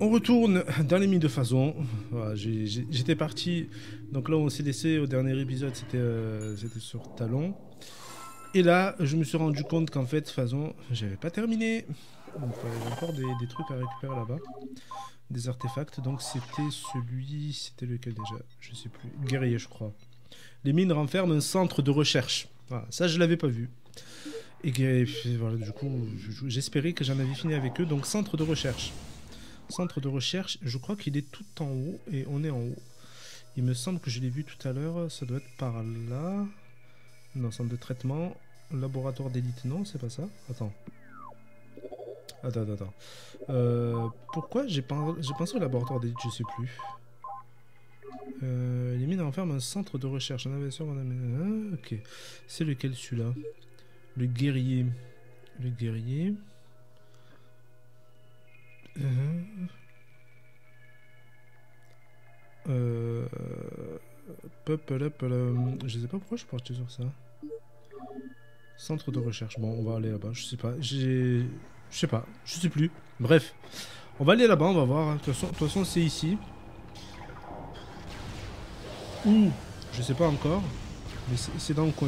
On retourne dans les mines de Phazon. Voilà, j'étais parti. Donc là, on s'est laissé au dernier épisode, c'était sur Talon. Et là, je me suis rendu compte qu'en fait, Phazon, j'avais pas terminé. Donc j'ai encore des trucs à récupérer là-bas. Des artefacts. Donc c'était lequel déjà? Je sais plus. Guerrier, je crois. Les mines renferment un centre de recherche. Voilà, ça, je l'avais pas vu. Et voilà, du coup, j'espérais que j'en avais fini avec eux. Donc, centre de recherche. Centre de recherche, je crois qu'il est tout en haut et on est en haut. Il me semble que je l'ai vu tout à l'heure, ça doit être par là. Non, centre de traitement, laboratoire d'élite, non, c'est pas ça. Attends. Pourquoi j'ai pensé au laboratoire d'élite, je sais plus. Les mines renferment un centre de recherche. Ok, c'est lequel celui-là? Le guerrier. Le guerrier. Je sais pas pourquoi je suis parti sur ça. Centre de recherche. Bon, on va aller là-bas. Je sais pas. Je sais pas. Je sais plus. Bref. On va aller là-bas, on va voir. De toute façon c'est ici. Où? Je sais pas encore. Mais c'est dans le coin.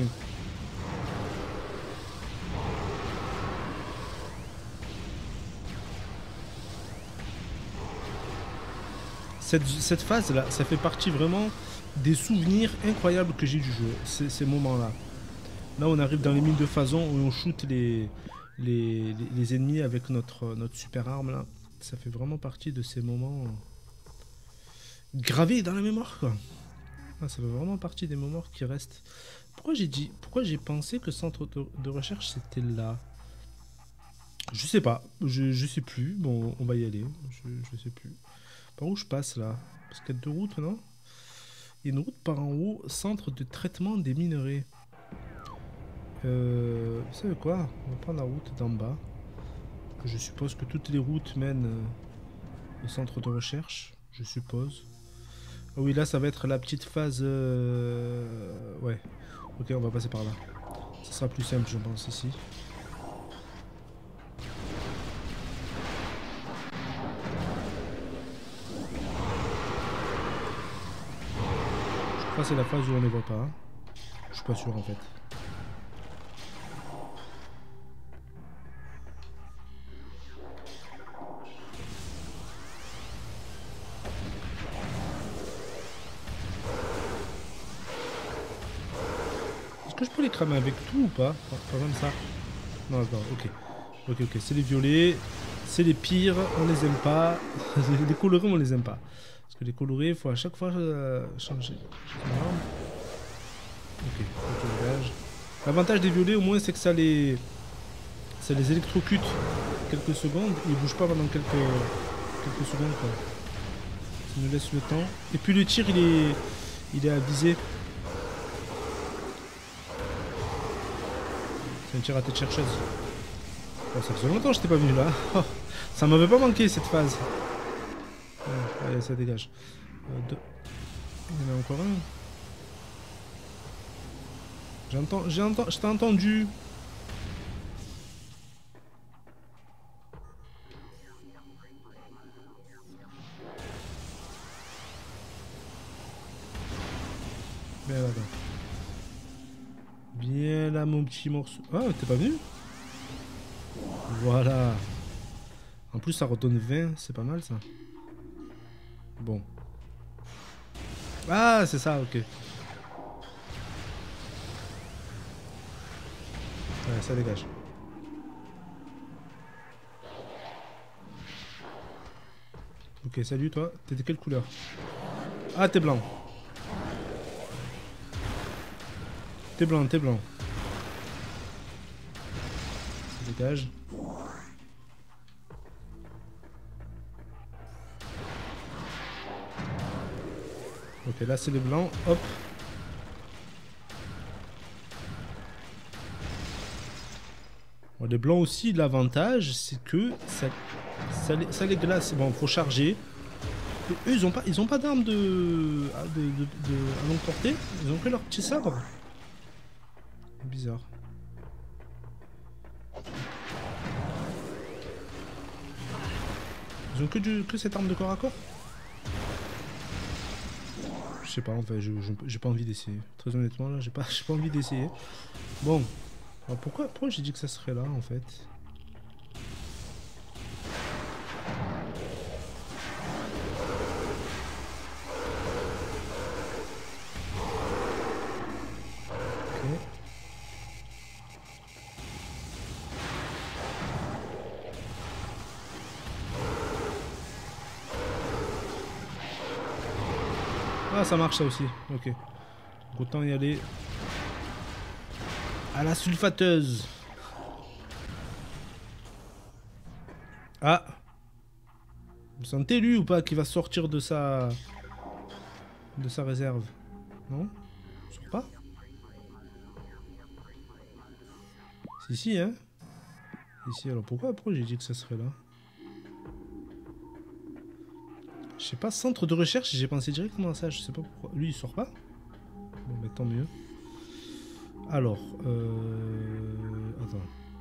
Cette phase-là, ça fait partie vraiment des souvenirs incroyables que j'ai du jeu. Ces moments-là. Là, on arrive dans les mines de Phazon où on shoot les ennemis avec notre super arme là. Ça fait vraiment partie de ces moments gravés dans la mémoire, quoi. Ah, ça fait vraiment partie des moments qui restent. Pourquoi j'ai pensé que le centre de recherche c'était là? Je sais pas, je sais plus. Bon, on va y aller. Je sais plus. Par où je passe là? Parce qu'il y a deux routes, non? Il y a une route par en haut, centre de traitement des minerais. Vous savez quoi? On va prendre la route d'en bas. Je suppose que toutes les routes mènent au centre de recherche. Je suppose. Ah oui, là, ça va être la petite phase... Ouais. Ok, on va passer par là. Ça sera plus simple, je pense, ici. Je crois que c'est la phase où on ne les voit pas. Je suis pas sûr, en fait. Est-ce que je peux les cramer avec tout ou pas? Pas comme ça. Non, d'accord, ok. Ok, c'est les violets. C'est les pires, on les aime pas. Les colorés, on les aime pas. Parce que les colorés, il faut à chaque fois changer. Ok, dégage. L'avantage des violets, au moins, c'est que ça les électrocute quelques secondes. Ils bougent pas pendant quelques secondes, quoi. Ça nous laisse le temps. Et puis le tir, il est à viser. C'est un tir à tête chercheuse. Oh, ça faisait longtemps que je t'ai pas venu là. Oh, ça m'avait pas manqué cette phase. Ouais, allez, ça dégage. Deux. Il y en a encore un. Je t'ai entendu. Viens là, viens là, mon petit morceau. Ah, t'es pas venu? Voilà. En plus, ça redonne 20, c'est pas mal ça. Bon. Ah, c'est ça, ok. Ouais, ça dégage. Ok, salut toi. T'es de quelle couleur? Ah, t'es blanc. T'es blanc, t'es blanc. Ça dégage. Ok, là c'est les blancs. Hop. Bon, les blancs aussi, l'avantage, c'est que ça les glace. Bon, faut charger. Et eux, ils ont pas d'armes à longue portée. Ils ont pris leur petit sabre. Bizarre. Ils ont que cette arme de corps à corps? Je sais pas, en fait, j'ai pas envie d'essayer. Très honnêtement, là, j'ai pas envie d'essayer. Bon. Alors pourquoi j'ai dit que ça serait là, en fait? Ok. Ah, ça marche ça aussi. Ok. Donc, autant y aller à la sulfateuse. Ah. Vous sentez lui ou pas qui va sortir de sa réserve? Non? Il sort pas? Si si hein. Ici alors pourquoi j'ai dit que ça serait là? Je sais pas, centre de recherche, j'ai pensé directement à ça, je sais pas pourquoi. Lui il sort pas? Bon bah tant mieux. Alors, attends.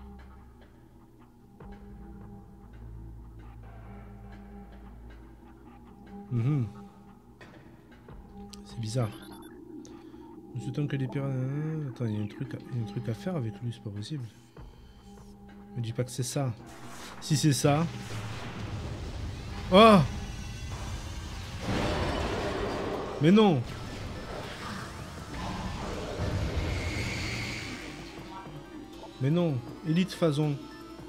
C'est bizarre. Nous souhaitons que les pirates... Attends, il y a un truc à faire avec lui, c'est pas possible. Me dis pas que c'est ça. Si c'est ça... Oh! Mais non! Mais non! Élite Phazon.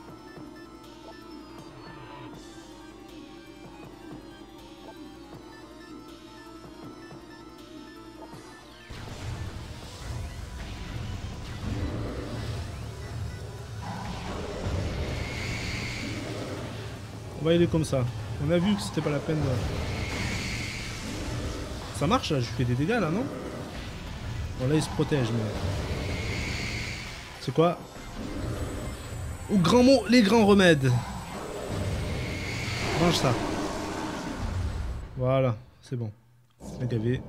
On va y aller comme ça. On a vu que c'était pas la peine de... Ça marche là, je fais des dégâts là, non? Bon là il se protège mais... C'est quoi? Au grand mot, les grands remèdes. Mange ça. Voilà, c'est bon. Le gavé.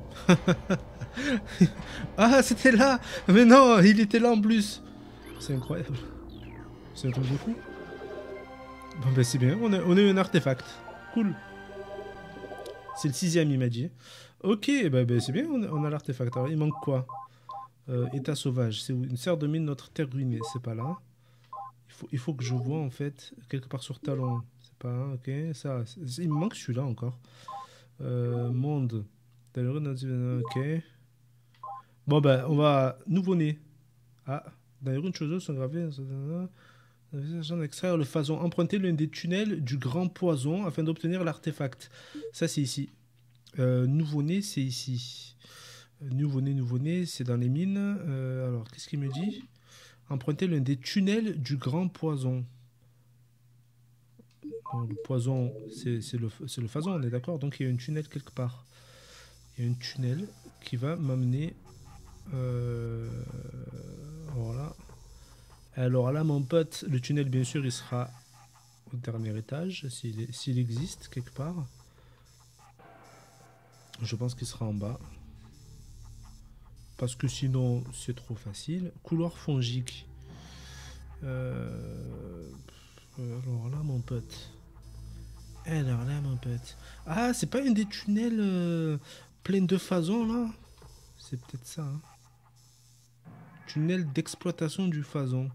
Ah c'était là. Mais non, il était là en plus. C'est incroyable. C'est un truc de fou. Bon ben c'est bien, on a eu un artefact. Cool. C'est le 6ème, il m'a dit. Ok, ben c'est bien, on a l'artefact. Alors il manque quoi? État sauvage. C'est où? Une serre domine notre terre ruinée. C'est pas là. Il faut que je vois en fait quelque part sur Talon. C'est pas là, ok. Ça, il me manque celui-là encore. Monde. Ok. Bon ben on va nouveau-né. Ah, dans les runes choses sont gravées. Extraire le Phazon. Emprunter l'un des tunnels du grand poison afin d'obtenir l'artefact. Ça c'est ici. Nouveau-né c'est ici. Nouveau-né, c'est dans les mines. Alors qu'est-ce qu'il me dit? Emprunter l'un des tunnels du grand poison. Bon, le poison c'est le Phazon, on est d'accord? Donc il y a un tunnel quelque part. Il y a un tunnel qui va m'amener... voilà. Alors là, mon pote, le tunnel, bien sûr, il sera au dernier étage, s'il existe quelque part. Je pense qu'il sera en bas. Parce que sinon, c'est trop facile. Couloir fongique. Alors là, mon pote. Ah, c'est pas un des tunnels pleins de Phazon, là? C'est peut-être ça, hein. Tunnel d'exploitation du Phazon.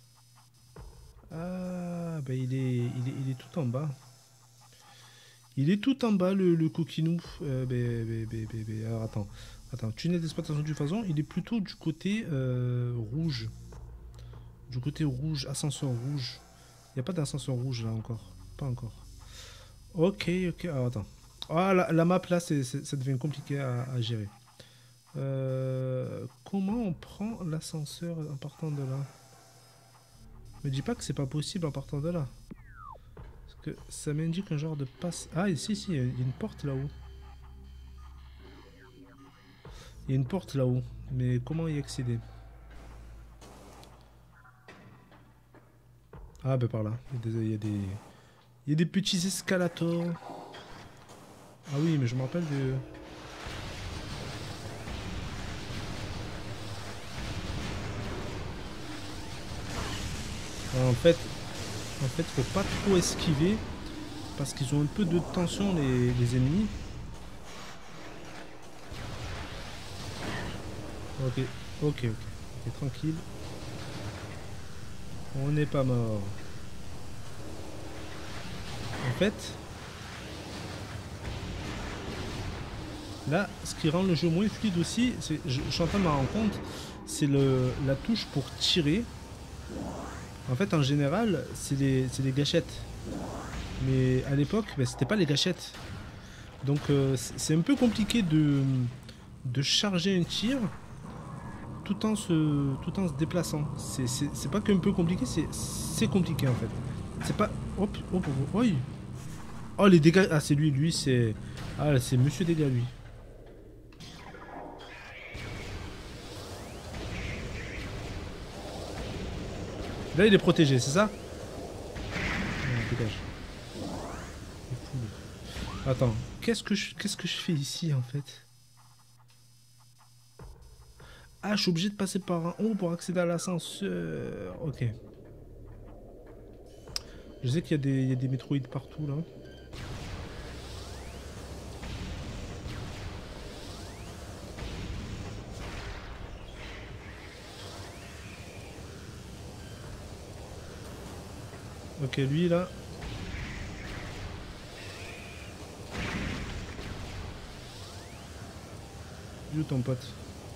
Ah, bah il est tout en bas. Il est tout en bas, le coquinou. Alors attends. Tunnel d'exploitation du Phazon, il est plutôt du côté rouge. Du côté rouge, ascenseur rouge. Il n'y a pas d'ascenseur rouge là encore. Pas encore. Ok. Alors attends. Ah, la map là, ça devient compliqué à gérer. Comment on prend l'ascenseur en partant de là? Me dis pas que c'est pas possible en partant de là. Parce que ça m'indique un genre de passe... Ah, ici, il y a une porte là-haut. Il y a une porte là-haut. Mais comment y accéder? Ah, ben par là. Il y a des petits escalators. Ah oui, mais je me rappelle de... En fait, faut pas trop esquiver Parce qu'ils ont un peu de tension, les ennemis. Ok, ok, tranquille. On n'est pas mort. En fait, là, ce qui rend le jeu moins fluide aussi, je suis en train de me rendre compte, c'est la touche pour tirer. En fait, en général, c'est les gâchettes. Mais à l'époque, ben, c'était pas les gâchettes. Donc c'est un peu compliqué de charger un tir tout en se déplaçant. C'est pas qu'un peu compliqué, c'est compliqué en fait. C'est pas... Hop, hop, hop, hop. Oh, les dégâts... Ah, c'est lui, c'est... Ah, c'est Monsieur Dégâts, lui. Là, il est protégé, c'est ça? Non, dégage. Attends, qu'est-ce que je fais ici, en fait? Ah, je suis obligé de passer par un haut pour accéder à l'ascenseur. Ok. Je sais qu'il y a des métroïdes partout, là. Ok, lui, là. Il est où ton pote?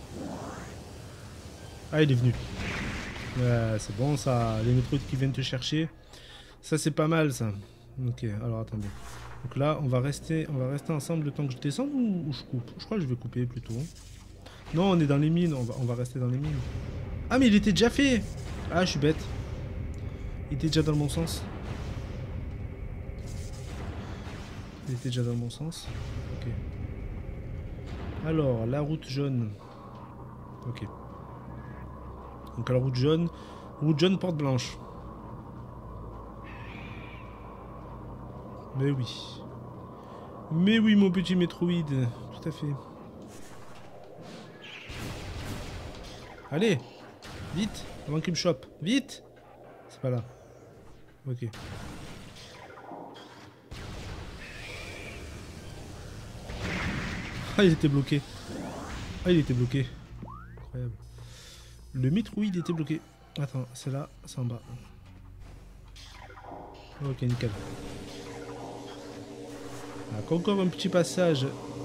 Ah, il est venu. Ouais, c'est bon ça, les métroïdes qui viennent te chercher. Ça c'est pas mal ça. Ok, alors attendez. Donc là, on va rester ensemble le temps que je descende ou je coupe? Je crois que je vais couper plutôt. Non, on est dans les mines, on va rester dans les mines. Ah mais il était déjà fait. Ah, je suis bête. Il était déjà dans le bon sens. Il était déjà dans le bon sens. Ok. Alors, la route jaune. Ok. Donc à la route jaune, porte blanche. Mais oui. Mais oui, mon petit Metroid. Tout à fait. Allez, vite, avant qu'il me chope. Vite. C'est pas là. Ok. Ah, il était bloqué. Ah, il était bloqué. Incroyable. Le Metroid était bloqué. Attends, c'est là, c'est en bas. Ok, nickel. Alors, encore un petit passage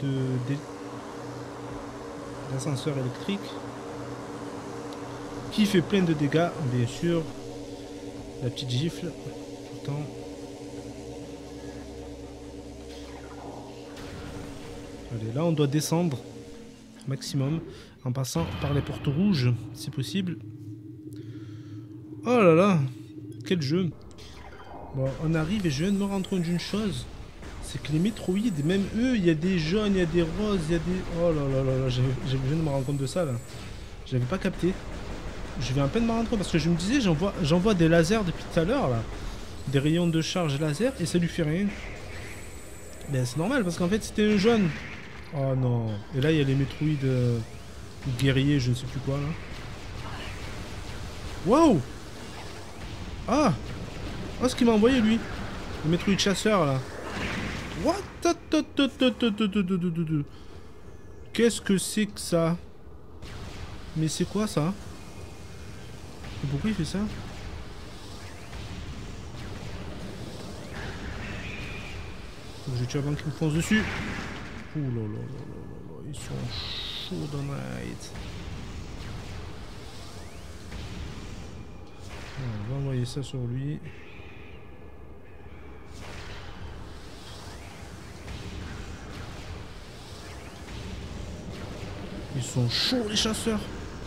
d'ascenseur électrique qui fait plein de dégâts, bien sûr. La petite gifle. Tout le temps. Allez, là on doit descendre maximum en passant par les portes rouges, si possible. Oh là là, quel jeu. Bon, on arrive et je viens de me rendre compte d'une chose. C'est que les métroïdes, même eux, il y a des jaunes, il y a des roses, il y a des... Oh là là là là, je viens de me rendre compte de ça là. J'avais pas capté. Je viens à peine de me rendre compte parce que je me disais, j'envoie des lasers depuis tout à l'heure là. Des rayons de charge laser et ça lui fait rien. Ben c'est normal parce qu'en fait c'était un jaune. Oh non. Et là il y a les métroïdes guerriers, je ne sais plus quoi là. Waouh. Ah. Oh, ce qu'il m'a envoyé lui. Le métroïde chasseur là. What? Qu'est-ce que c'est que ça? Mais c'est quoi ça? Et pourquoi il fait ça? Faut que je tue avant qu'il me fonce dessus. Ouh là là là là là, ils sont chauds dans night. On va envoyer ça sur lui. Ils sont chauds les chasseurs.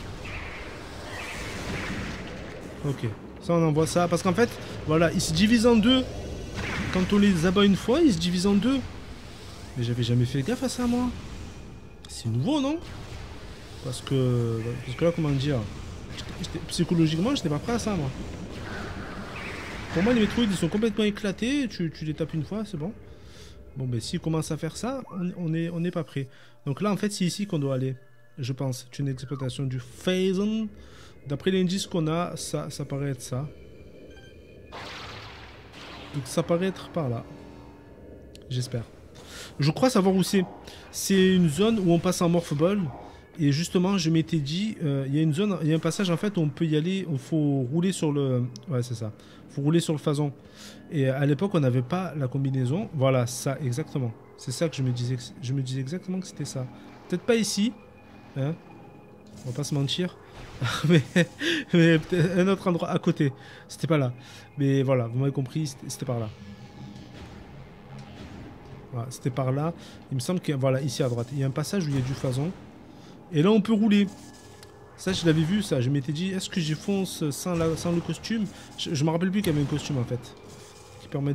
Ok, ça on envoie ça parce qu'en fait, voilà, ils se divisent en deux. Quand on les abat une fois, ils se divisent en deux. Mais j'avais jamais fait gaffe à ça moi. C'est nouveau non? Parce que là comment dire, psychologiquement j'étais pas prêt à ça moi. Pour moi les métroïdes ils sont complètement éclatés, tu les tapes une fois c'est bon. Bon ben s'ils commencent à faire ça, on n'est pas prêt. Donc là en fait c'est ici qu'on doit aller. Je pense, c'est une exploitation du Phazon. D'après l'indice qu'on a, ça paraît être ça. Donc ça paraît être par là. J'espère. Je crois savoir où c'est. C'est une zone où on passe en Morph Ball. Et justement, je m'étais dit, il y a une zone, il y a un passage en fait où on peut y aller, il faut rouler sur le... Ouais, c'est ça. Il faut rouler sur le phazon. Et à l'époque, on n'avait pas la combinaison. Voilà, ça, exactement. C'est ça que je me disais. Je me disais exactement que c'était ça. Peut-être pas ici. Hein, on va pas se mentir. mais peut-être un autre endroit à côté. C'était pas là. Mais voilà, vous m'avez compris, c'était par là. Voilà, c'était par là. Il me semble que, voilà, ici à droite, il y a un passage où il y a du phazon. Et là, on peut rouler. Ça, je l'avais vu, ça. Je m'étais dit, est-ce que j'y fonce sans le costume? Je me rappelle plus qu'il y avait un costume, en fait. Qui permet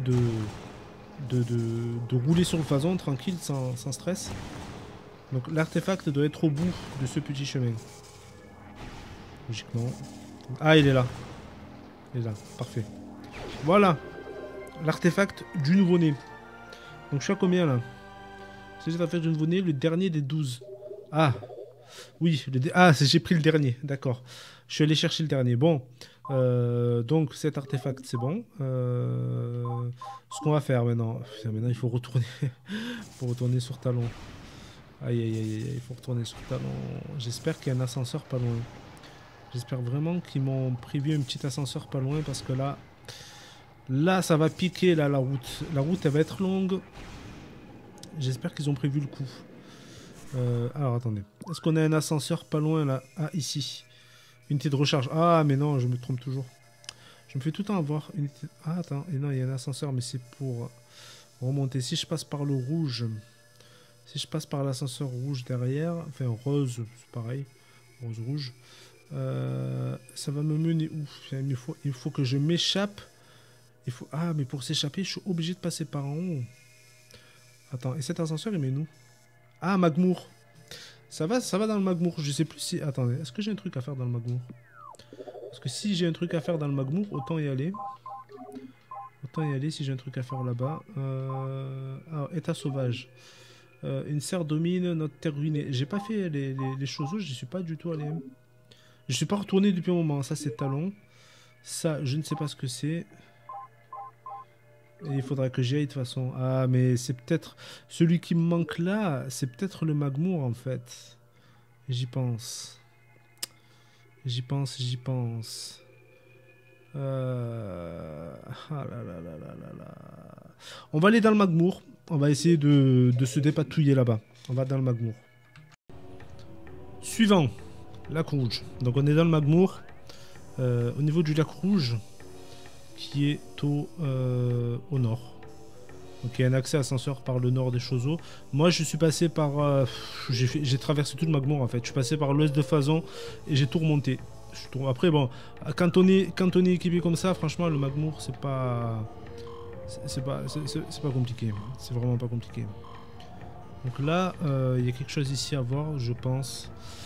de rouler sur le phazon, tranquille, sans stress. Donc, l'artefact doit être au bout de ce petit chemin. Logiquement. Ah, il est là. Il est là, parfait. Voilà. L'artefact du nouveau-né. Donc, je suis à combien, là? C'est l'artefact du nouveau-né, le dernier des 12. Ah, oui, j'ai pris le dernier, d'accord. Je suis allé chercher le dernier. Bon, donc cet artefact, c'est bon. Ce qu'on va faire maintenant... Putain, maintenant, il faut retourner. faut retourner sur Talon. Aïe, aïe, aïe, aïe, il faut retourner sur Talon. J'espère qu'il y a un ascenseur pas loin. J'espère vraiment qu'ils m'ont prévu un petit ascenseur pas loin, parce que là... Là, ça va piquer, là, la route. La route, elle va être longue. J'espère qu'ils ont prévu le coup. Alors attendez. Est-ce qu'on a un ascenseur pas loin là? Ah, ici. Unité de recharge. Ah, mais non, je me trompe toujours. Je me fais tout le temps avoir. Unité... Ah, attends. Et non, il y a un ascenseur, mais c'est pour remonter. Si je passe par le rouge. Si je passe par l'ascenseur rouge derrière. Enfin, rose, c'est pareil. Rose-rouge. Ça va me mener où? Il faut que je m'échappe. Ah, mais pour s'échapper, je suis obligé de passer par en haut. Attends, et cet ascenseur, il met nous? Ah, Magmour. Ça va dans le Magmour. Je sais plus si... Attendez, est-ce que j'ai un truc à faire dans le Magmour? Parce que si j'ai un truc à faire dans le Magmour, autant y aller. Autant y aller si j'ai un truc à faire là-bas. Alors, état sauvage. Une serre domine notre terre ruinée. J'ai pas fait les choses où j'y suis pas du tout allé. Je suis pas retourné depuis un moment. Ça, c'est Talon. Ça, je ne sais pas ce que c'est. Et il faudra que j'y aille de toute façon. Ah, mais c'est peut-être... Celui qui me manque là, c'est peut-être le Magmour, en fait. J'y pense. J'y pense. Ah là là là là là là. On va aller dans le Magmour. On va essayer de se dépatouiller là-bas. On va dans le Magmour. Suivant. Lac Rouge. Donc on est dans le Magmour. Au niveau du lac Rouge... qui est au nord. Donc il y a un accès ascenseur par le nord des Choseaux. Moi je suis passé par... j'ai traversé tout le Magmour en fait. Je suis passé par l'ouest de Phazon et j'ai tout remonté. Après bon, quand on est équipé comme ça, franchement le Magmour c'est pas... C'est pas compliqué. C'est vraiment pas compliqué. Donc là, il y a quelque chose ici à voir, je pense.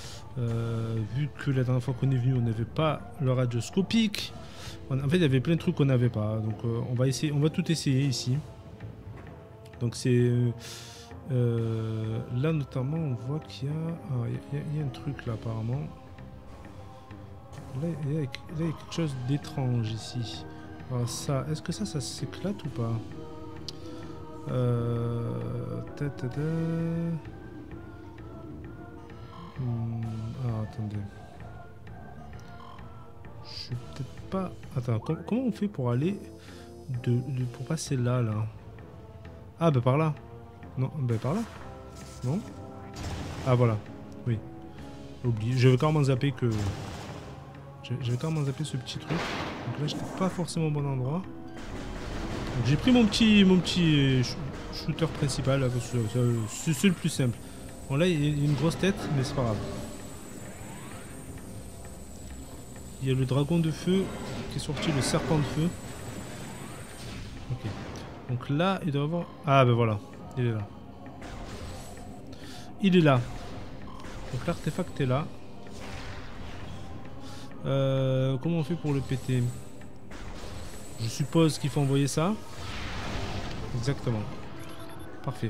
Vu que la dernière fois qu'on est venu, on n'avait pas le radioscopique. En fait, il y avait plein de trucs qu'on n'avait pas. Donc, on va tout essayer ici. Donc, c'est... là, notamment, on voit qu'il y a... il y a un truc, là, apparemment. Là, il y a quelque chose d'étrange, ici. Alors, ça... Est-ce que ça s'éclate ou pas? Alors, attendez. Je suis peut-être pas... Attends, comment on fait pour aller pour passer là? Ah, bah par là. Non, bah par là. Non? Ah, voilà. Oui. Oublie. Je vais quand même zapper que... Je vais quand même zapper ce petit truc. Donc là, j'étais pas forcément au bon endroit. J'ai pris mon petit shooter principal, là, parce que c'est le plus simple. Bon, là, il y a une grosse tête, mais c'est pas grave. Il y a le dragon de feu qui est sorti, le serpent de feu. Ok. Donc là, il doit y avoir... Ah ben voilà, il est là. Il est là. Donc l'artefact est là. Comment on fait pour le péter? Je suppose qu'il faut envoyer ça. Exactement. Parfait.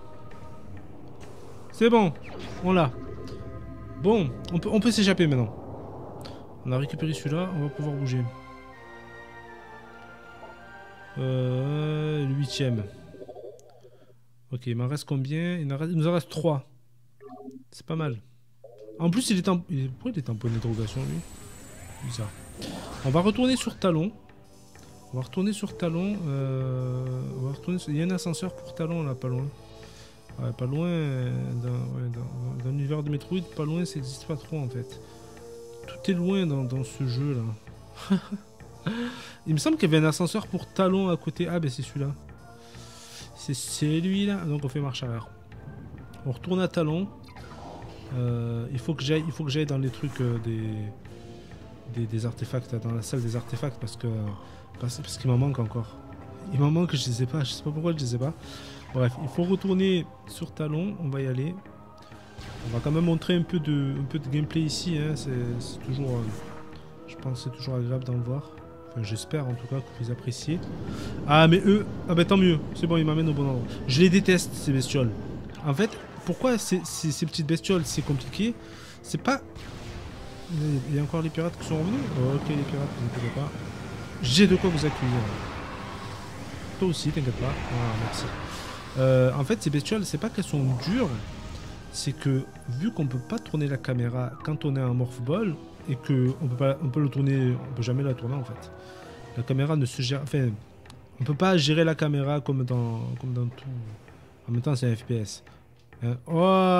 C'est bon, on l'a. Bon, on peut s'échapper maintenant. On a récupéré celui-là, on va pouvoir bouger. Le 8ème. Ok, il m'en reste combien? Il nous en reste 3. C'est pas mal. En plus, pourquoi il est en point d'interrogation, lui? Bizarre. On va retourner sur Talon. On va retourner sur Talon. Il y a un ascenseur pour Talon, là, pas loin. Ouais, pas loin, dans l'univers de Metroid, pas loin, ça n'existe pas trop, en fait. Tout est loin dans ce jeu-là. Il me semble qu'il y avait un ascenseur pour Talon à côté. Ah, ben c'est celui-là. C'est celui-là. Donc on fait marche arrière. On retourne à Talon. Il faut que j'aille dans les trucs des artefacts, dans la salle des artefacts, parce qu'il m'en manque encore. Il m'en manque, je les ai pas. Je sais pas pourquoi je les ai pas. Bref, il faut retourner sur Talon. On va y aller. On va quand même montrer un peu de gameplay ici. Hein. C'est toujours... je pense que c'est toujours agréable d'en voir. Enfin, j'espère en tout cas que vous appréciez. Ah, mais eux... Ah bah tant mieux. C'est bon, ils m'amènent au bon endroit. Je les déteste, ces bestioles. En fait, pourquoi ces petites bestioles, c'est compliqué? C'est pas... Il y a encore les pirates qui sont revenus. Oh, ok, les pirates, vous inquiétez pas. J'ai de quoi vous accueillir. Toi aussi, t'inquiète pas. Ah, merci. En fait, ces bestioles, c'est pas qu'elles sont dures. C'est que, vu qu'on peut pas tourner la caméra quand on est en morph ball, et que on peut le tourner, on peut jamais la tourner en fait. La caméra ne se gère, enfin, on peut pas gérer la caméra comme dans tout. En même temps, c'est un FPS. Hein. Oh,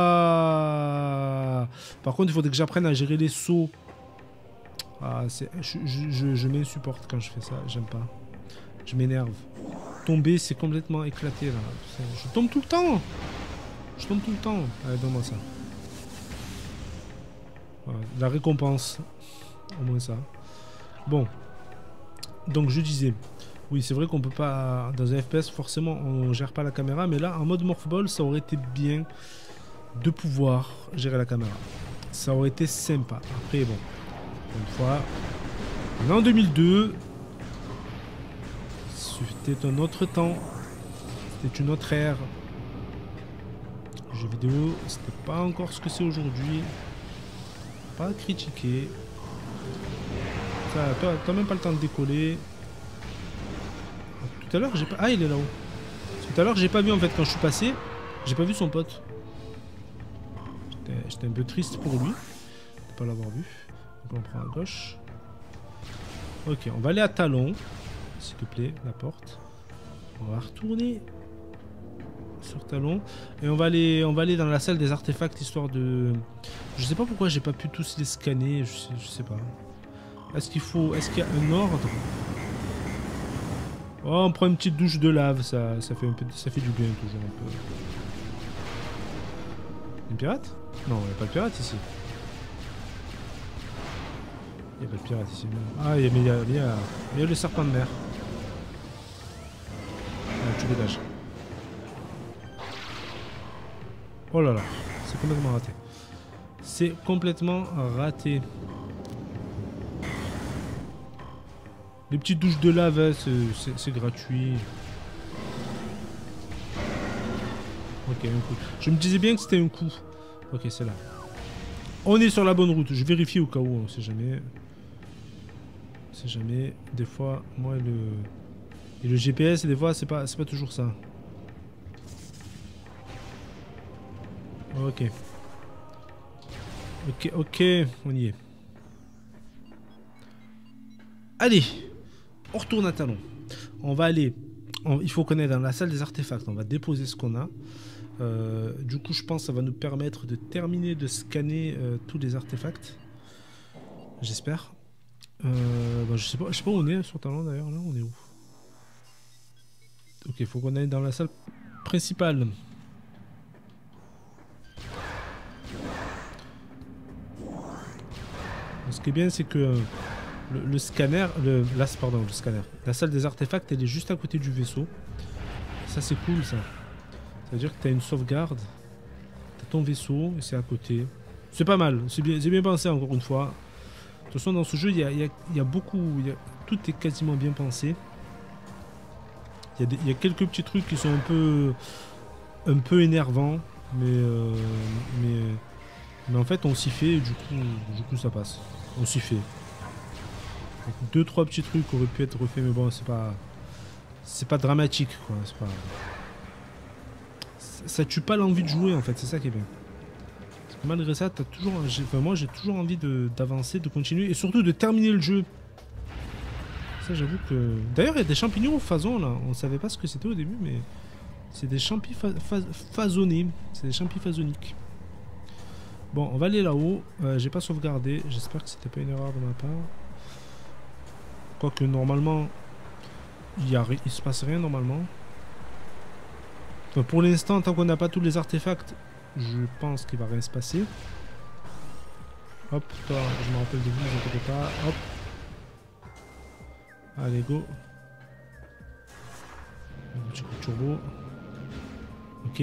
par contre, il faudrait que j'apprenne à gérer les sauts. Ah, je m'insupporte quand je fais ça. J'aime pas. Je m'énerve. Tomber, c'est complètement éclaté là. Je tombe tout le temps. Je tombe tout le temps. Allez, donne-moi ça. Voilà, la récompense. Au moins ça. Bon. Donc je disais. Oui, c'est vrai qu'on peut pas... Dans un FPS, forcément, on gère pas la caméra. Mais là, en mode morphball, ça aurait été bien de pouvoir gérer la caméra. Ça aurait été sympa. Après, bon. Une fois... On est en 2002. C'était un autre temps. C'était une autre ère. Le jeu vidéo, c'était pas encore ce que c'est aujourd'hui. Pas critiquer. Ça, toi, t'as même pas le temps de décoller. Tout à l'heure, j'ai pas... Ah, il est là-haut. Tout à l'heure, j'ai pas vu en fait quand je suis passé. J'ai pas vu son pote. J'étais un peu triste pour lui. De pas l'avoir vu. Donc on prend à gauche. Ok, on va aller à Talon. S'il te plaît, la porte. On va retourner sur Talon. Et on va aller dans la salle des artefacts histoire de... Je sais pas pourquoi j'ai pas pu tous les scanner. Je sais pas. Est-ce qu'il y a un ordre? Oh, on prend une petite douche de lave, ça fait un peu, ça fait du bien toujours un peu. Une pirate? Non, il n'y a pas de pirate ici. Il n'y a pas de pirate ici. Ah, mais il y a le serpent de mer. Ah, tu dégages. Oh là là, c'est complètement raté. C'est complètement raté. Les petites douches de lave, c'est gratuit. Ok, un coup. Je me disais bien que c'était un coup. Ok, c'est là. On est sur la bonne route. Je vérifie au cas où, on sait jamais. On sait jamais. Des fois, moi et le GPS, des fois, c'est pas toujours ça. Ok. Ok, on y est. Allez, on retourne à Talon. On va aller... il faut qu'on aille dans la salle des artefacts. On va déposer ce qu'on a. Du coup, je pense que ça va nous permettre de terminer de scanner tous les artefacts. J'espère. Bah, je sais pas où on est sur Talon d'ailleurs. Là, on est où? Ok, il faut qu'on aille dans la salle principale. Ce qui est bien, c'est que le scanner, le scanner. La salle des artefacts, elle est juste à côté du vaisseau. Ça, c'est cool, ça. Ça veut dire que tu as une sauvegarde. Tu as ton vaisseau et c'est à côté. C'est pas mal. C'est bien pensé, encore une fois. De toute façon, dans ce jeu, il y a beaucoup... tout est quasiment bien pensé. Il y a quelques petits trucs qui sont un peu énervants. Mais en fait, on s'y fait et du coup, ça passe. On s'y fait. Donc, 2-3 petits trucs auraient pu être refaits, mais bon, c'est pas dramatique, quoi. ça tue pas l'envie de jouer en fait, c'est ça qui est bien. Parce que malgré ça, t'as toujours, enfin, moi j'ai toujours envie d'avancer, de continuer et surtout de terminer le jeu. Ça j'avoue que... D'ailleurs il y a des champignons au Phazon là, on savait pas ce que c'était au début mais... C'est des champis phasonnés, c'est des champis phasoniques. Bon, on va aller là-haut, j'ai pas sauvegardé, j'espère que c'était pas une erreur de ma part. Quoique normalement, il se passe rien normalement. Enfin, pour l'instant, tant qu'on n'a pas tous les artefacts, je pense qu'il va rien se passer. Hop, toi, je me rappelle de vous, ne vous inquiétez pas. Hop. Allez, go. Un petit coup de turbo. Ok.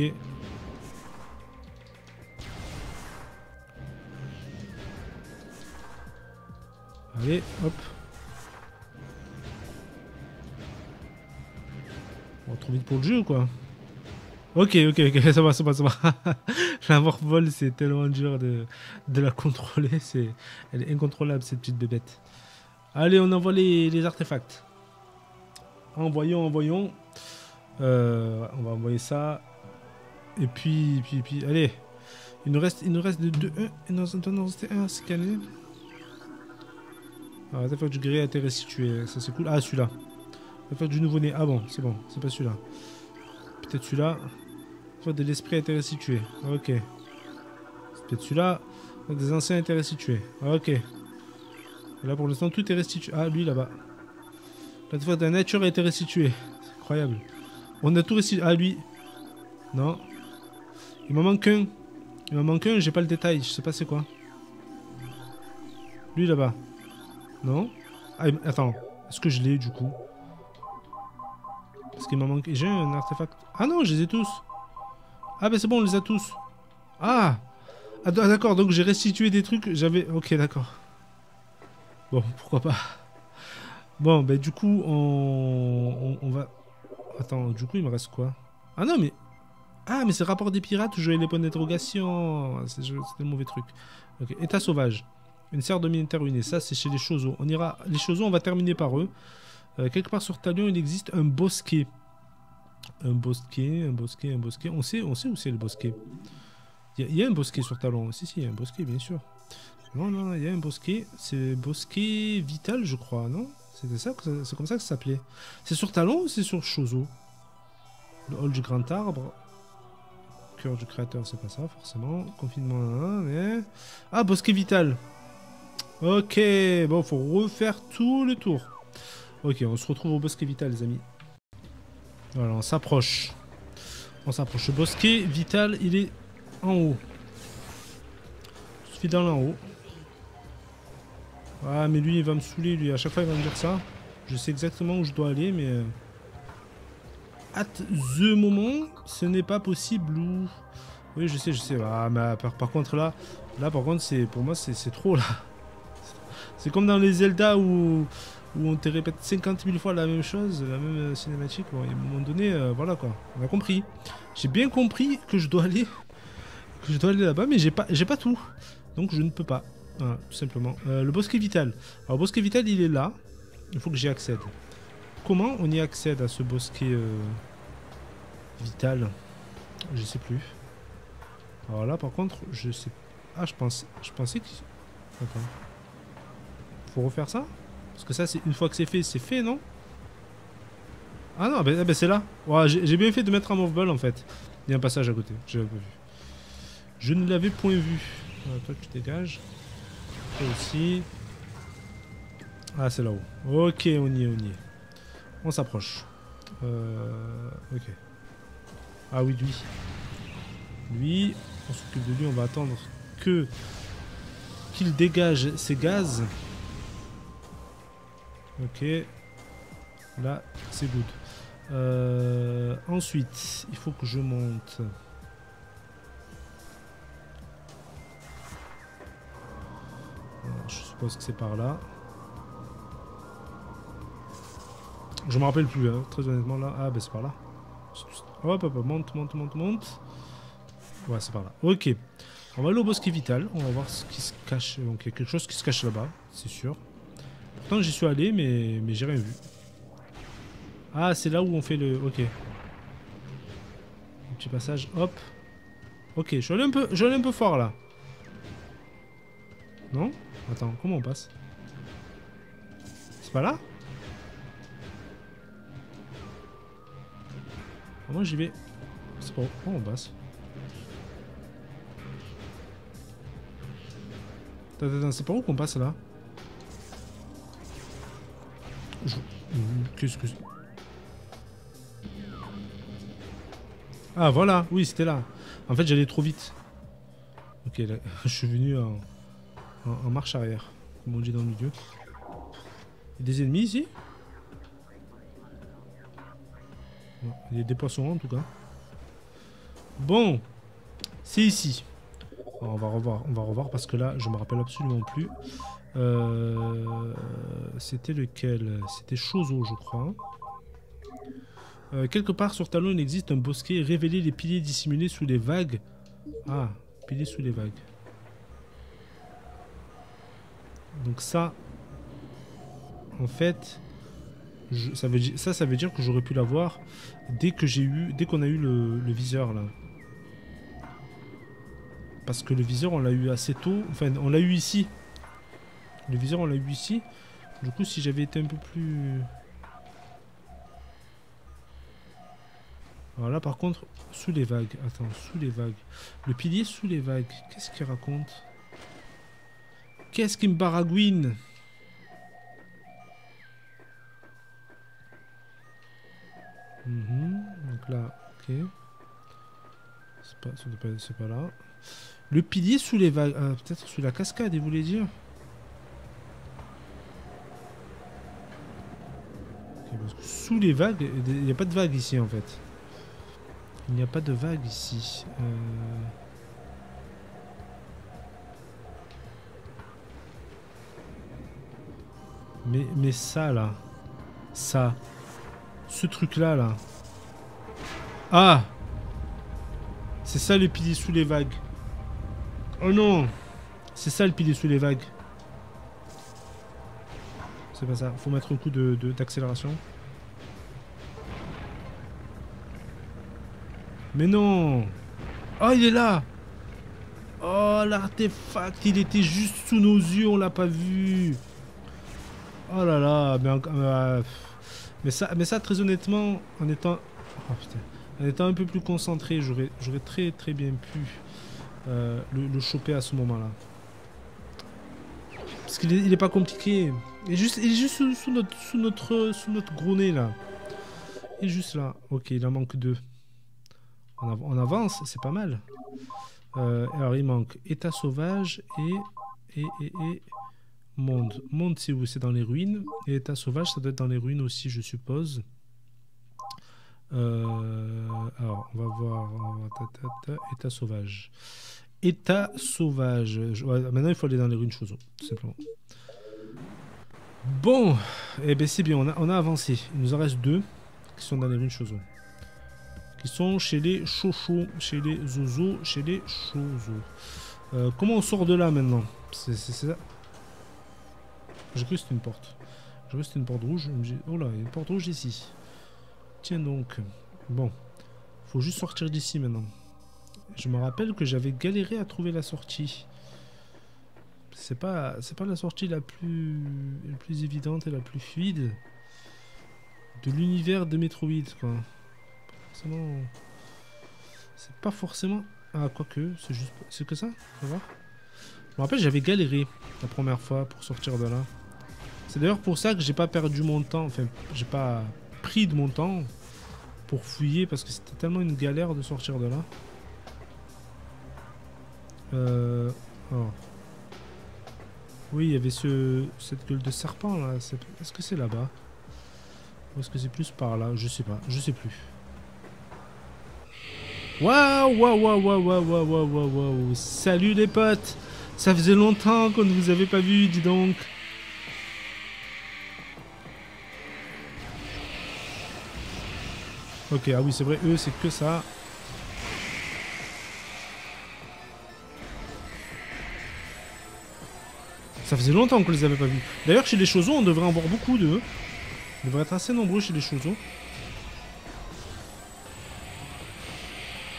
Allez, hop. On va trop vite pour le jeu, quoi. Ok, ça va, ça va, ça va. La morphole, c'est tellement dur de la contrôler. Elle est incontrôlable, cette petite bébête. Allez, on envoie les artefacts. Envoyons. On va envoyer ça. Et puis, allez. Il nous reste de 1. Il nous en reste un à scanner. Alors, l'artefact du gré a été restitué. Ça, c'est cool. Ah, celui-là. L'artefact du nouveau-né. Ah bon, c'est pas celui-là. Peut-être celui-là. L'artefact de l'esprit a été restitué. Ok. C'est peut-être celui-là. L'artefact des anciens a été restitué. Ok. Et là, pour l'instant, tout est restitué. Ah, lui, là-bas. L'artefact de la nature a été restitué. C'est incroyable. On a tout restitué. Ah, lui. Non. Il m'en manque un. J'ai pas le détail. Je sais pas c'est quoi. Lui, là-bas. Non. Ah, attends. Est-ce que je l'ai, du coup? Parce qu'il m'en manque... J'ai un artefact... Ah non, je les ai tous. Ah bah c'est bon, on les a tous. Ah, d'accord, donc j'ai restitué des trucs. J'avais... Ok, d'accord. Bon, pourquoi pas. Bon, bah du coup, on va... Attends, du coup, il me reste quoi? Ah non, mais... Ah, mais c'est rapport des pirates où j'avais les points d'interrogation. C'était le mauvais truc. Ok, état sauvage. Une serre de militaire ruinée. Ça, c'est chez les Chozos. On ira... Les Chozos, on va terminer par eux. Quelque part sur Talion, il existe un bosquet. Un bosquet. On sait où c'est le bosquet. Il y a un bosquet sur Talon. Si, il y a un bosquet, bien sûr. Non, il y a un bosquet. C'est bosquet vital, je crois, non? C'est comme ça que ça s'appelait. C'est sur Talon ou c'est sur Chozo? Le hall du grand arbre. Cœur du créateur, c'est pas ça, forcément. Confinement, mais... Ah, bosquet vital. Ok, bon, faut refaire tout le tour. Ok, on se retrouve au bosquet vital, les amis. Voilà, on s'approche. Le bosquet vital, il est en haut. Je suis dans l'en haut. Ah, mais lui, il va me saouler, lui. À chaque fois, il va me dire ça. Je sais exactement où je dois aller, mais... At the moment, ce n'est pas possible où... Oui, je sais. Ah, mais par contre, là, par contre, pour moi, c'est trop, là. C'est comme dans les Zelda où on te répète 50 000 fois la même chose, la même cinématique. Bon, à un moment donné, voilà quoi. On a compris. J'ai bien compris que je dois aller là-bas, mais j'ai pas tout. Donc je ne peux pas. Voilà, tout simplement. Le bosquet vital. Alors, le bosquet vital, il est là. Il faut que j'y accède. Comment on y accède à ce bosquet vital? Je sais plus. Alors là, par contre, je sais... Ah, je pensais que... Attends. Faut refaire ça? Parce que ça, c'est une fois que c'est fait, non? Ah non, bah c'est là. Ouais, j'ai bien fait de mettre un Morphball, en fait. Il y a un passage à côté. Je l'avais pas vu. Je ne l'avais point vu. Voilà, toi, tu dégages. Toi aussi. Ah, c'est là-haut. Ok, on y est. On s'approche. Ok. Ah oui, lui. Lui, on s'occupe de lui. On va attendre qu'il dégage ses gaz. Ok. Là, c'est good. Ensuite, il faut que je monte. Je suppose que c'est par là. Je me rappelle plus, hein, très honnêtement là. Ah, ben c'est par là. Hop, monte. Ouais, c'est par là. Ok. On va aller au bosquet vital. On va voir ce qui se cache. Donc, il y a quelque chose qui se cache là-bas, c'est sûr. Pourtant, j'y suis allé, mais j'ai rien vu. Ah, c'est là où on fait le... Ok. petit passage, hop. Ok, je suis allé un peu fort là. Non? Attends, comment on passe? C'est pas là? Ah, moi j'y vais. C'est pas où? Comment on passe? Attends, c'est par où qu'on passe là? Qu'est-ce que c'est? Ah voilà, oui c'était là. En fait j'allais trop vite. Ok, là, je suis venu en marche arrière, comme on dit dans le milieu. Il y a des ennemis ici? Non, il y a des poissons en tout cas. Bon, c'est ici. Alors, on va revoir parce que là je me rappelle absolument plus. C'était lequel? C'était Chozo je crois. Quelque part sur Talon il existe un bosquet. Révéler les piliers dissimulés sous les vagues. Ah, piliers sous les vagues. Donc ça, en fait, ça veut dire que j'aurais pu l'avoir dès qu'on a eu le viseur là. Parce que le viseur on l'a eu assez tôt. Enfin, on l'a eu ici. Le viseur on l'a eu ici. Du coup, si j'avais été un peu plus... Alors là, par contre, sous les vagues. Attends, sous les vagues. Le pilier sous les vagues. Qu'est-ce qu'il raconte? Qu'est-ce qu'il me baragouine? Donc là, ok. C'est pas là. Le pilier sous les vagues. Ah, peut-être sous la cascade, il voulait dire. Okay, parce que sous les vagues, il n'y a pas de vagues ici en fait. Il n'y a pas de vagues ici. Mais ça là. Ça. Ce truc là là. Ah! C'est ça le pilier sous les vagues. Oh non! C'est ça le pilier sous les vagues. C'est pas ça. Faut mettre un coup d'accélération. Mais non! Oh, il est là! Oh, l'artefact, il était juste sous nos yeux, on l'a pas vu. Oh là là, mais ça, très honnêtement, en étant un peu plus concentré, j'aurais très très bien pu le choper à ce moment-là. Parce qu'il est pas compliqué. Il est juste sous notre gros nez là. Il est juste là. Ok, il en manque 2. On avance, c'est pas mal. Alors il manque état sauvage et monde. Monde c'est où? C'est dans les ruines. Et état sauvage ça doit être dans les ruines aussi je suppose. Alors on va voir état sauvage. État sauvage. Ouais, maintenant il faut aller dans les ruines Chozo, tout simplement. Bon, eh ben c'est bien, on a avancé. Il nous en reste 2 qui sont dans les ruines Chozo. Qui sont chez les Chocho, chez les Zozo, chez les Chozo. Comment on sort de là maintenant? C'est ça. J'ai cru que c'était une porte. J'ai cru que c'était une porte rouge. Oh là, il y a une porte rouge ici. Tiens donc. Bon. Faut juste sortir d'ici maintenant. Je me rappelle que j'avais galéré à trouver la sortie. C'est pas la sortie la plus évidente et la plus fluide de l'univers de Metroid, quoi. C'est pas forcément... Ah, quoique, c'est que ça, on va voir. Je me rappelle, j'avais galéré la première fois pour sortir de là. C'est d'ailleurs pour ça que j'ai pas perdu mon temps, enfin, j'ai pas pris de mon temps pour fouiller, parce que c'était tellement une galère de sortir de là. Oh. Oui, il y avait cette gueule de serpent là. Est-ce que c'est là-bas? Ou est-ce que c'est plus par là? Je sais pas, je sais plus. Waouh. Salut les potes. Ça faisait longtemps qu'on ne vous avait pas vu, dis donc. Ok, ah oui, c'est vrai, eux, c'est que ça. Ça faisait longtemps qu'on les avait pas vus. D'ailleurs, chez les Chozo, on devrait en voir beaucoup d'eux. On devrait être assez nombreux chez les Chozo.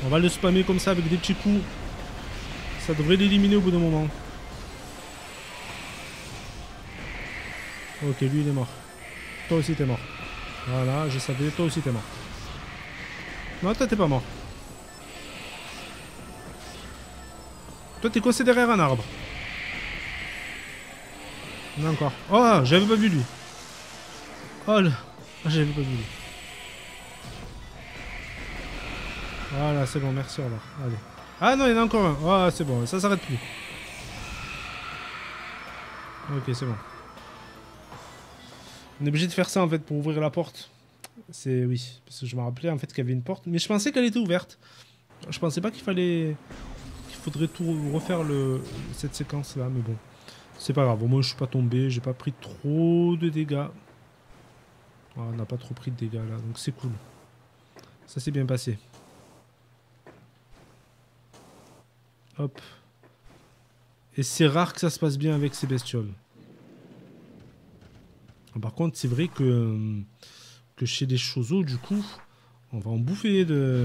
On va le spammer comme ça avec des petits coups. Ça devrait l'éliminer au bout d'un moment. Ok, lui il est mort. Toi aussi t'es mort. Voilà, je savais, toi aussi t'es mort. Non, toi t'es pas mort. Toi t'es coincé derrière un arbre. Non, encore. Oh, j'avais pas vu lui. Oh là, j'avais pas vu lui. Voilà, c'est bon, merci, au revoir. Allez. Ah non, il y en a encore un. Ah, c'est bon, ça s'arrête plus. Ok, c'est bon. On est obligé de faire ça en fait pour ouvrir la porte. C'est oui, parce que je me rappelais en fait qu'il y avait une porte, mais je pensais qu'elle était ouverte. Je pensais pas qu'il faudrait tout refaire cette séquence là, mais bon, c'est pas grave. Au moins je suis pas tombé, j'ai pas pris trop de dégâts. Oh, on n'a pas trop pris de dégâts là, donc c'est cool. Ça s'est bien passé. Hop. Et c'est rare que ça se passe bien avec ces bestioles. Par contre, c'est vrai que chez les Chozo, du coup, on va en bouffer de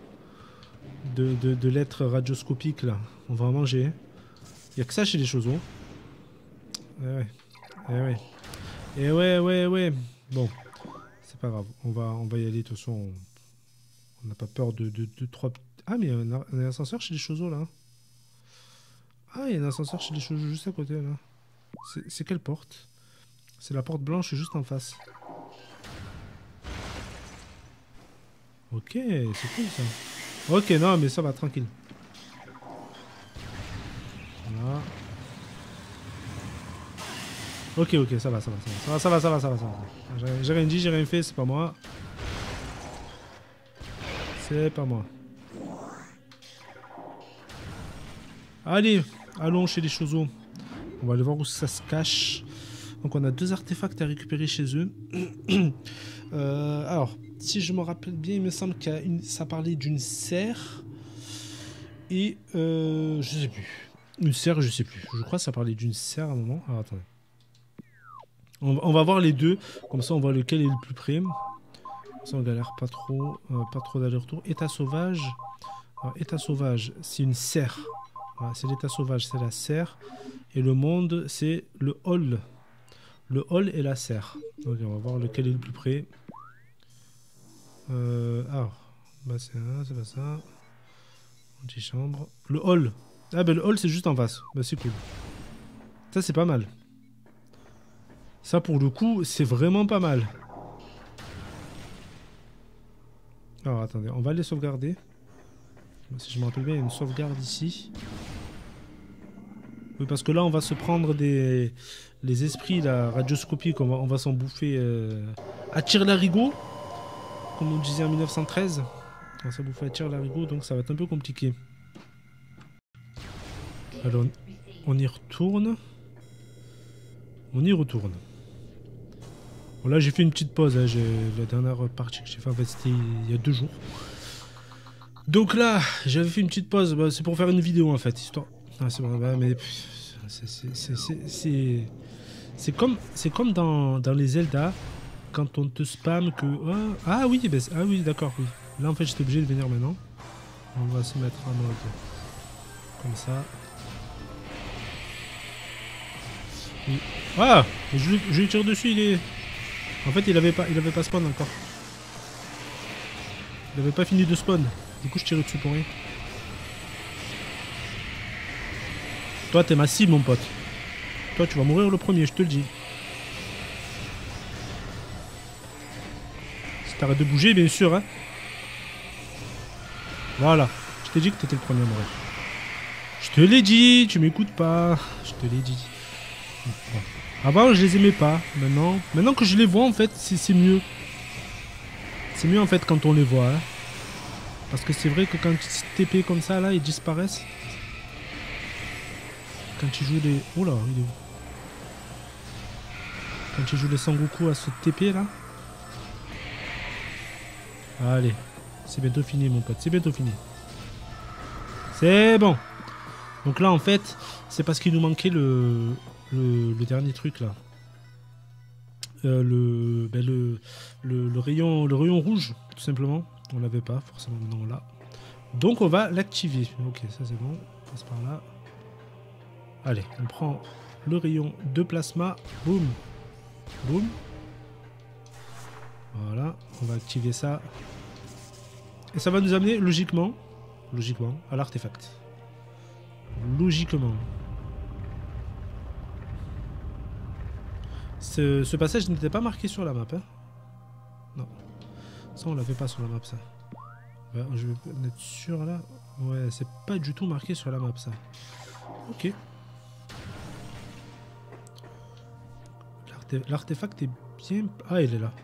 lettres radioscopiques là. On va en manger. Il n'y a que ça chez les Chozo. Eh ouais. Eh ouais. Eh ouais. Bon, c'est pas grave. On va y aller. De toute façon, on n'a pas peur de 3... Ah, mais il y a un ascenseur chez les Chozo là. Ah, il y a un ascenseur chez les Chozo juste à côté là. C'est quelle porte? C'est la porte blanche juste en face. Ok, c'est cool ça. Ok, non, mais ça va, tranquille. Voilà. Ok, ça va. J'ai rien dit, j'ai rien fait, c'est pas moi. C'est pas moi. Allez, allons chez les Chozo. On va aller voir où ça se cache. Donc on a 2 artefacts à récupérer chez eux. Alors, si je me rappelle bien, il me semble que ça parlait d'une serre. Et je sais plus. Une serre, je sais plus. Je crois que ça parlait d'une serre à un moment. Alors attendez. On va voir les deux. Comme ça on voit lequel est le plus près. Comme ça on galère pas trop d'aller-retour. État sauvage. Alors, état sauvage, c'est une serre. Voilà, c'est l'état sauvage, c'est la serre. Et le monde, c'est le hall. Le hall et la serre. Donc on va voir lequel est le plus près. Alors, bah c'est pas ça. Antichambre. Le hall. Ah bah le hall c'est juste en face. Bah c'est cool. Ça c'est pas mal. Ça pour le coup c'est vraiment pas mal. Alors attendez, on va les sauvegarder. Si je me rappelle bien, il y a une sauvegarde ici. Oui parce que là on va se prendre les esprits, la radioscopique, on va s'en bouffer à tire-larigot. Comme on disait en 1913. On va s'en bouffer à tire-larigot, donc ça va être un peu compliqué. Alors, on y retourne. On y retourne. Bon, là, j'ai fait une petite pause. Hein. La dernière partie que j'ai fait, en fait, c'était il y a 2 jours. Donc là, j'avais fait une petite pause. Bah, c'est pour faire une vidéo, en fait. Histoire... Ah, c'est bon, bah, mais... C'est comme dans les Zelda, quand on te spamme que... Oh, ah oui, bah, ah oui, d'accord, oui. Là, en fait, j'étais obligé de venir maintenant. On va se mettre en mode... Comme ça. Ah, je lui tire dessus, il est... En fait, il avait pas spawn encore. Il avait pas fini de spawn. Du coup, je tire dessus pour rien. Toi, t'es ma cible, mon pote. Toi, tu vas mourir le premier, je te le dis. Si t'arrêtes de bouger, bien sûr, hein. Voilà. Je t'ai dit que t'étais le premier à mourir. Je te l'ai dit, tu m'écoutes pas. Je te l'ai dit. Bon. Avant, je les aimais pas. Maintenant que je les vois, en fait, c'est mieux. C'est mieux, en fait, quand on les voit. Hein. Parce que c'est vrai que quand ils TP comme ça, là, ils disparaissent. Quand ils jouent les... Oh là, il est où? Quand ils jouent les Sangoku à se TP, là. Allez. C'est bientôt fini, mon pote. C'est bientôt fini. C'est bon. Donc là, en fait, c'est parce qu'il nous manquait le dernier truc, là. Le rayon rouge, tout simplement. On l'avait pas, forcément, maintenant on l'a. Donc on va l'activer. Ok, ça c'est bon. On passe par là. Allez, on prend le rayon de plasma. Boum. Boum. Voilà, on va activer ça. Et ça va nous amener logiquement à l'artefact. Logiquement. Ce passage n'était pas marqué sur la map. Hein, non. Ça, on l'avait pas sur la map, ça. Ouais, je vais être sûr, là. Ouais, c'est pas du tout marqué sur la map, ça. Ok. L'artefact est bien... Ah, il est là.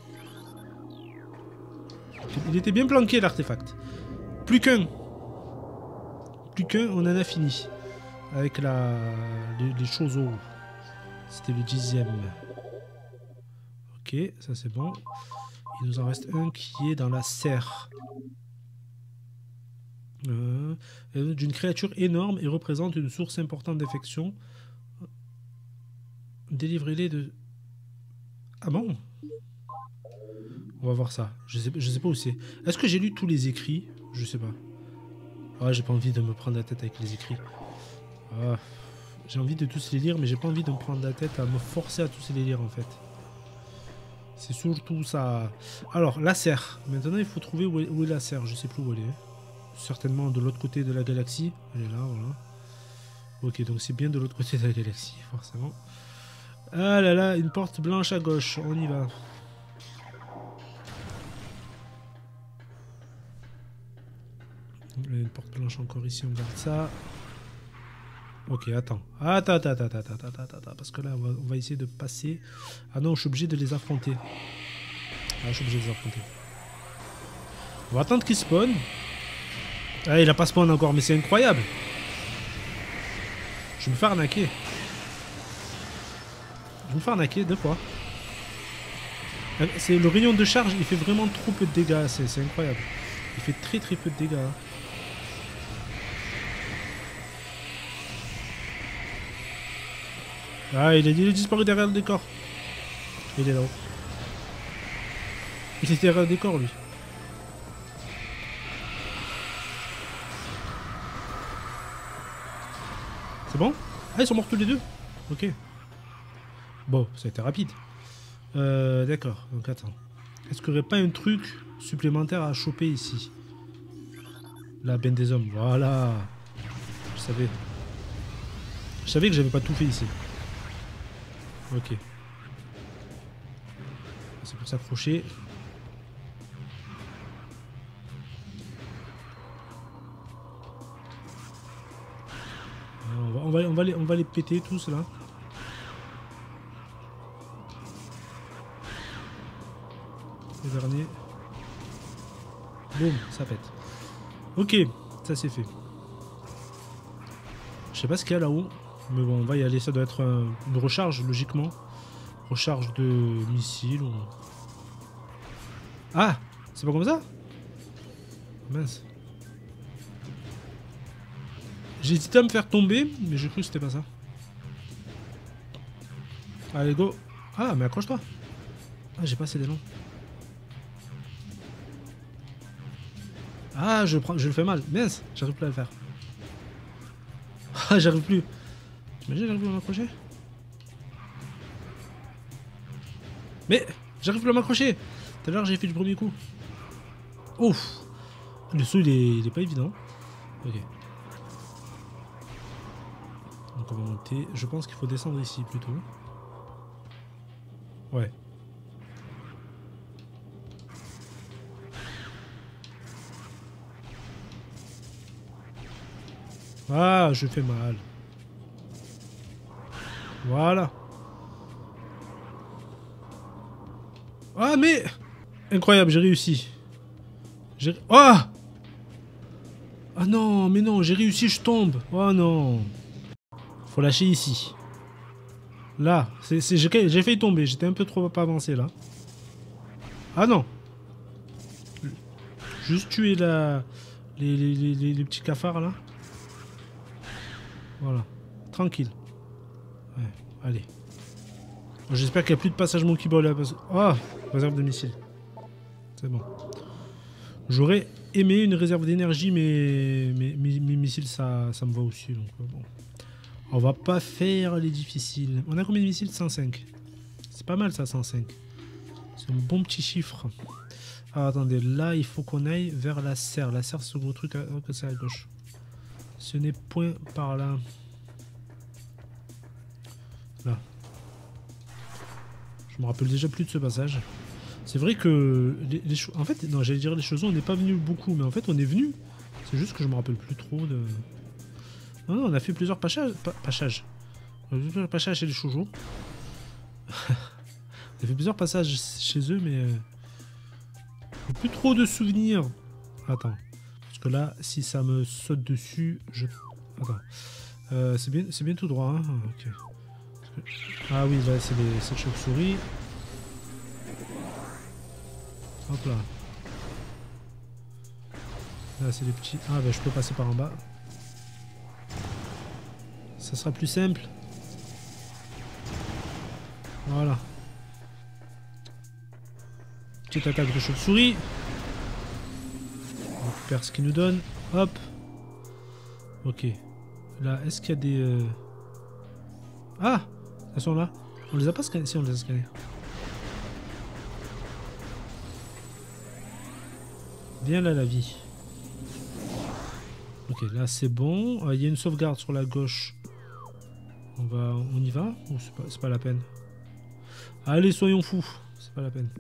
Il était bien planqué, l'artefact. Plus qu'un. Plus qu'un, on en a fini. Avec les choses. C'était le 10e. Ok, ça c'est bon. Il nous en reste un qui est dans la serre. D'une créature énorme et représente une source importante d'infection. Délivrez-les de... Ah bon? On va voir ça. Je sais pas où c'est. Est-ce que j'ai lu tous les écrits? Je sais pas. Ah, j'ai pas envie de me prendre la tête avec les écrits. Ah, j'ai envie de tous les lire, mais j'ai pas envie de me prendre la tête à me forcer à tous les lire en fait. C'est surtout ça. Alors, la serre. Maintenant, il faut trouver où est la serre. Je sais plus où elle est. Certainement de l'autre côté de la galaxie. Elle est là, voilà. Ok, donc c'est bien de l'autre côté de la galaxie, forcément. Ah là là, une porte blanche à gauche. On y va. Une porte blanche encore ici, on garde ça. Ok, attends. Attends, parce que là, on va essayer de passer. Ah non, je suis obligé de les affronter. Ah, je suis obligé de les affronter. On va attendre qu'ils spawn. Ah, il a pas spawn encore, mais c'est incroyable. Je vais me faire arnaquer. Je vais me faire arnaquer 2 fois. C'est le rayon de charge, il fait vraiment trop peu de dégâts. C'est incroyable. Il fait très peu de dégâts. Ah, il est disparu derrière le décor. Il est là-haut. Il était derrière le décor, lui. C'est bon? Ah, ils sont morts tous les deux? Ok. Bon, ça a été rapide. D'accord, donc attends. Est-ce qu'il n'y aurait pas un truc supplémentaire à choper ici? La benne des hommes, voilà. Je savais. Je savais que j'avais pas tout fait ici. Ok. C'est pour s'accrocher. On va les péter tous là. Les derniers. Boum, ça pète. Ok, ça c'est fait. Je sais pas ce qu'il y a là-haut. Mais bon, on va y aller. Ça doit être une recharge, logiquement. Recharge de missiles. Ou... Ah, c'est pas comme ça? Mince. J'ai hésité à me faire tomber, mais j'ai cru que c'était pas ça. Allez, go. Ah, mais accroche-toi. Ah, j'ai pas assez d'élan. Ah, je le fais mal. Mince, j'arrive plus à le faire. Ah, j'arrive plus. T'imagines, j'arrive plus à m'accrocher? Mais j'arrive plus à m'accrocher. Tout à l'heure, j'ai fait du premier coup. Ouf. Le saut, il est pas évident. Ok. Donc on va monter. Je pense qu'il faut descendre ici plutôt. Ouais. Ah, je fais mal. Voilà. Ah, mais... Incroyable, j'ai réussi. Ah! Ah non, mais non, j'ai réussi, je tombe. Oh non. Faut lâcher ici. Là, j'ai failli tomber, j'étais un peu trop pas avancé là. Ah non. Juste tuer les petits cafards là. Voilà. Tranquille. Ouais, allez. J'espère qu'il n'y a plus de passage Monkey Ball là. Parce... Oh, réserve de missiles. C'est bon. J'aurais aimé une réserve d'énergie, mais mes missiles, ça me va aussi. Donc, bon. On va pas faire les difficiles. On a combien de missiles? 105. C'est pas mal ça, 105. C'est un bon petit chiffre. Alors attendez, là il faut qu'on aille vers la serre. La serre, c'est ce gros truc que c'est à gauche. Ce n'est point par là. Là. Je me rappelle déjà plus de ce passage. C'est vrai que en fait, non, j'allais dire les choses, on n'est pas venu beaucoup, mais en fait on est venu. C'est juste que je me rappelle plus trop de. Non, non, on a fait plusieurs passages. On a fait plusieurs passages chez les shoujo. On a fait plusieurs passages chez eux, mais plus trop de souvenirs. Attends, parce que là, si ça me saute dessus, je. Attends, c'est bien tout droit. Hein. Okay. Ah oui, là c'est les chauves-souris. Hop là. Là c'est les petits. Ah bah je peux passer par en bas. Ça sera plus simple. Voilà. Petite attaque de chauve-souris. On récupère ce qu'il nous donne. Hop. Ok. Là, est-ce qu'il y a des... Ah! Elles sont là. On les a pas scannés. Si, on les a scannés. Viens là, la vie. Ok, là c'est bon. Il y a une sauvegarde sur la gauche. On y va? Ou c'est pas la peine? Allez, soyons fous. C'est pas la peine.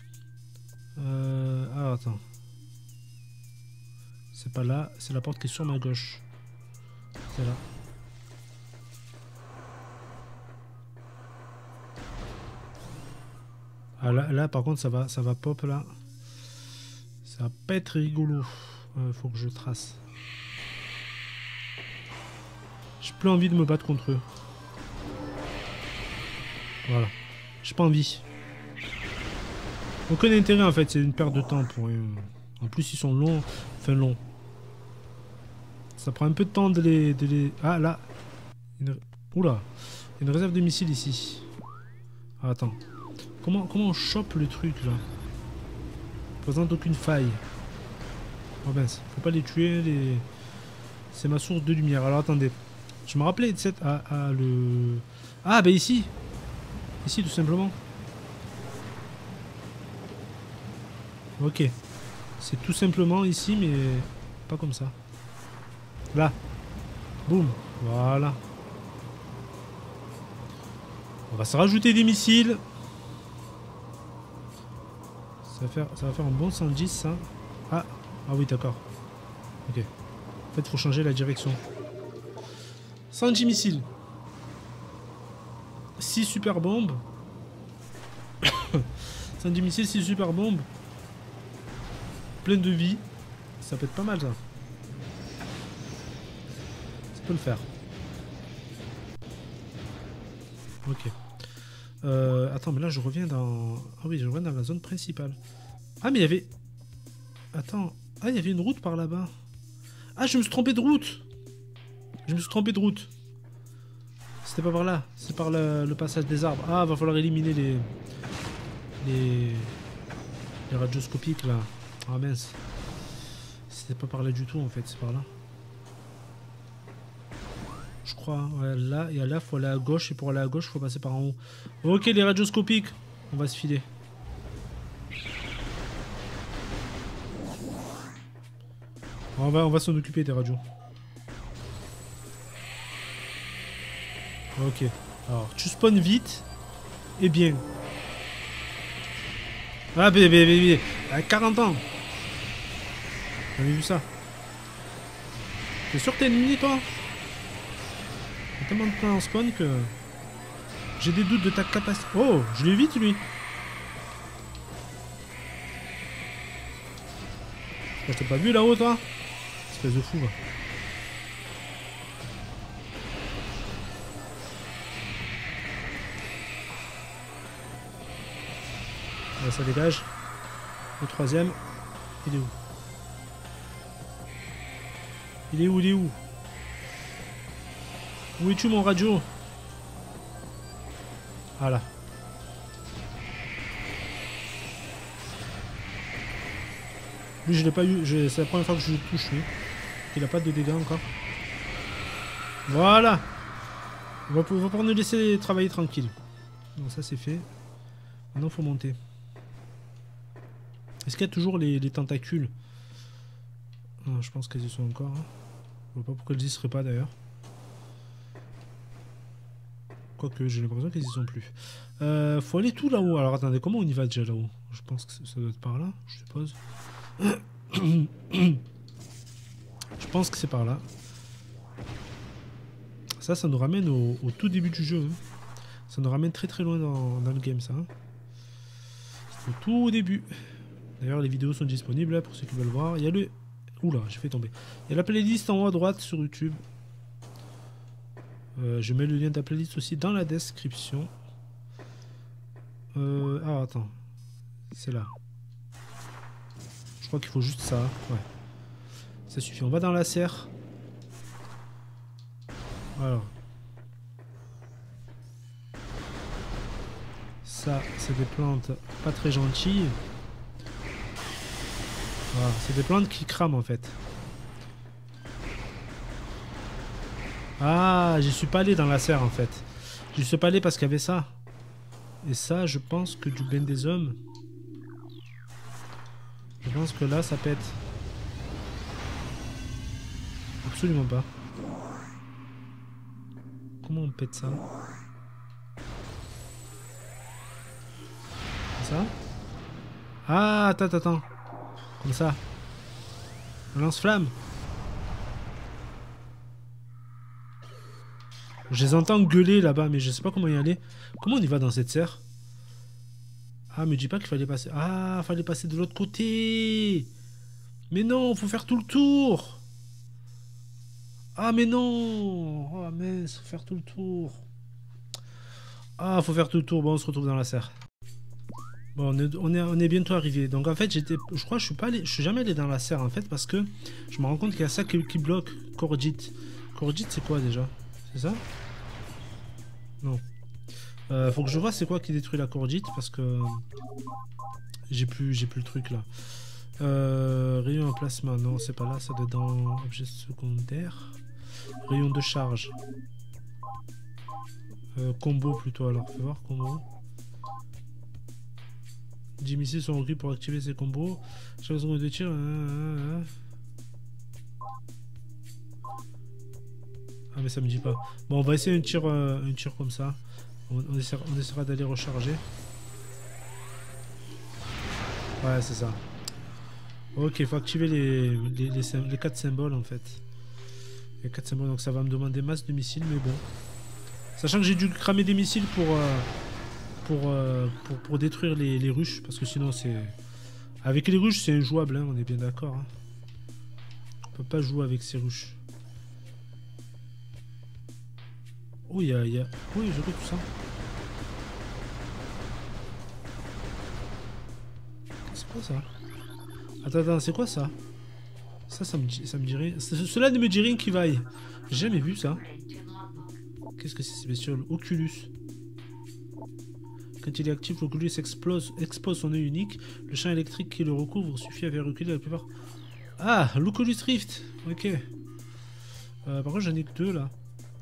Alors attends. C'est pas là. C'est la porte qui est sur ma gauche. C'est là. Ah là par contre ça va pop là. Ça va pas être rigolo. Faut que je trace. J'ai plus envie de me battre contre eux. Voilà. J'ai pas envie. Aucun intérêt en fait, c'est une perte de temps pour eux. En plus ils sont longs. Enfin longs. Ça prend un peu de temps de les... Ah là. Oula. Il y a une réserve de missiles ici. Ah, attends. Comment on chope le truc là? Présente aucune faille. Oh mince, faut pas les tuer. C'est ma source de lumière. Alors attendez. Je me rappelais de cette... le... Ah bah ici. Ici tout simplement. Ok. C'est tout simplement ici mais pas comme ça. Là. Boum. Voilà. On va se rajouter des missiles. Ça va faire un bon 110 ça. Ah oui d'accord. Ok. En fait faut changer la direction. 110 missiles. 6 super bombes. 110 missiles, 6 super bombes. Plein de vie. Ça peut être pas mal ça. Ça peut le faire. Ok. Attends, mais là je reviens dans... Ah oui, je reviens dans la zone principale. Ah, mais il y avait... Attends. Ah, il y avait une route par là-bas. Ah, je me suis trompé de route. C'était pas par là. C'est par le passage des arbres. Ah, va falloir éliminer les radioscopiques là. Ah mince. C'était pas par là du tout en fait, c'est par là. Je crois, ouais, là, et là, faut aller à gauche, et pour aller à gauche, faut passer par en haut. Ok, les radioscopiques, on va se filer. On va s'en occuper des radios. Ok, alors, tu spawns vite, et bien. Ah, bébé, à 40 ans. Vous avez vu ça? T'es sûr que t'es ennemi, toi? Il y a tellement de points en spawn que j'ai des doutes de ta capacité. Oh, je l'ai vite lui. Je t'ai pas vu là-haut toi? Espèce de fou va. Là, ça dégage. Le troisième. Il est où? Il est où? Où es-tu mon radio? Voilà. Lui, je l'ai pas eu. C'est la première fois que je le touche, lui. Il a pas de dégâts encore. Voilà. On va pouvoir nous laisser travailler tranquille. Donc ça, c'est fait. Maintenant, faut monter. Est-ce qu'il y a toujours les tentacules? Non, je pense qu'elles y sont encore. Hein. Je vois pas pourquoi elles y seraient pas, d'ailleurs. Quoique, j'ai l'impression qu'elles y sont plus. Faut aller tout là-haut. Alors, attendez, comment on y va déjà là-haut? Je pense que ça doit être par là, je suppose. Je pense que c'est par là. Ça nous ramène au tout début du jeu. Hein. Ça nous ramène très très loin dans le game, ça. Hein. C'est au tout début. D'ailleurs, les vidéos sont disponibles là, pour ceux qui veulent voir. Il y a le... Oula, j'ai fait tomber. Il y a la playlist en haut à droite sur YouTube. Je mets le lien de la playlist aussi dans la description. Ah, attends. C'est là. Je crois qu'il faut juste ça. Ouais. Ça suffit. On va dans la serre. Alors. Ça, c'est des plantes pas très gentilles. Voilà. C'est des plantes qui crament en fait. Ah, j'y suis pas allé dans la serre en fait. J'y suis pas allé parce qu'il y avait ça. Et ça, je pense que du bien des hommes. Je pense que là, ça pète. Absolument pas. Comment on pète ça? Ça? Ah, attends. Comme ça. Un lance-flamme. Je les entends gueuler là-bas, mais je sais pas comment y aller. Comment on y va dans cette serre? Ah, me dis pas qu'il fallait passer... Ah, fallait passer de l'autre côté. Mais non, faut faire tout le tour. Ah, mais non. Oh, mince, faut faire tout le tour. Ah, faut faire tout le tour. Bon, on se retrouve dans la serre. Bon, on est bientôt arrivé. Donc en fait, je crois que je suis jamais allé dans la serre en fait parce que je me rends compte qu'il y a ça qui bloque Kordit. Kordit, c'est quoi déjà? C'est ça? Non. Faut que je vois c'est quoi qui détruit la Kordite parce que j'ai plus le truc là. Rayon en plasma, non, c'est pas là, ça doit être dans objet secondaire. Rayon de charge. Combo plutôt alors, fais voir combo. 10 missiles sont requis pour activer ces combos. Chaque seconde de tir. Ah mais ça me dit pas. Bon, on va essayer un tir comme ça. On essaiera d'aller recharger. Ouais, c'est ça. Ok, il faut activer les 4 symboles en fait. Les 4 symboles, donc ça va me demander masse de missiles, mais bon. Sachant que j'ai dû cramer des missiles pour détruire les ruches, parce que sinon c'est... Avec les ruches c'est injouable, hein, on est bien d'accord. Hein. On peut pas jouer avec ces ruches. Oh, il y a... Oui, je vois tout ça. C'est quoi ça? Attends, c'est quoi ça? Ça me dit rien. Cela ne me dit rien qui vaille. J'ai jamais vu ça. Qu'est-ce que c'est ces bestioles? Oculus. Quand il est actif, l'Oculus expose son œil unique. Le champ électrique qui le recouvre suffit à faire reculer la plupart. Ah, l'Oculus Rift. Ok. Par contre, j'en ai que 2 là.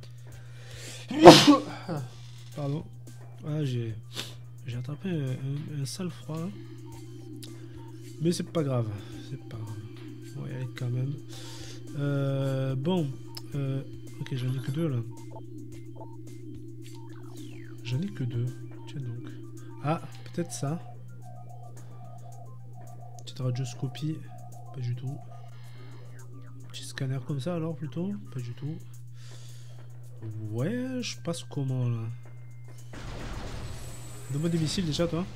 Pardon. Ah, j'ai attrapé un sale froid. Mais c'est pas grave. C'est pas grave. On va y aller quand même. Bon. Ok, j'en ai que 2 là. J'en ai que 2. Tiens donc. Ah, peut-être ça. Petite radioscopie. Pas du tout. Petit scanner comme ça alors plutôt. Pas du tout. Ouais, je passe comment là? Donne-moi des missiles déjà toi.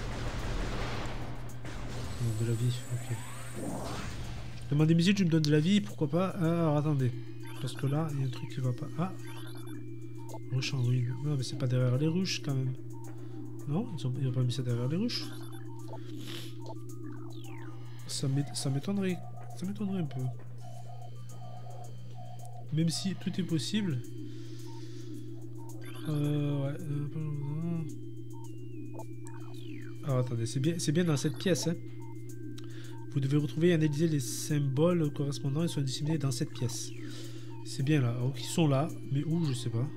De la vie, ok. Je demande des missiles, tu me donnes de la vie, pourquoi pas? Alors attendez. Parce que là, il y a un truc qui va pas. Ah! Ruche en ruine. Non, mais c'est pas derrière les ruches quand même. Non, ils ont pas mis ça derrière les ruches. Ça m'étonnerait. Ça m'étonnerait un peu. Même si tout est possible. Ouais. Alors attendez, c'est bien dans cette pièce. Hein. Vous devez retrouver et analyser les symboles correspondants. Ils sont disséminés dans cette pièce. C'est bien là. Donc ils sont là. Mais où, je sais pas.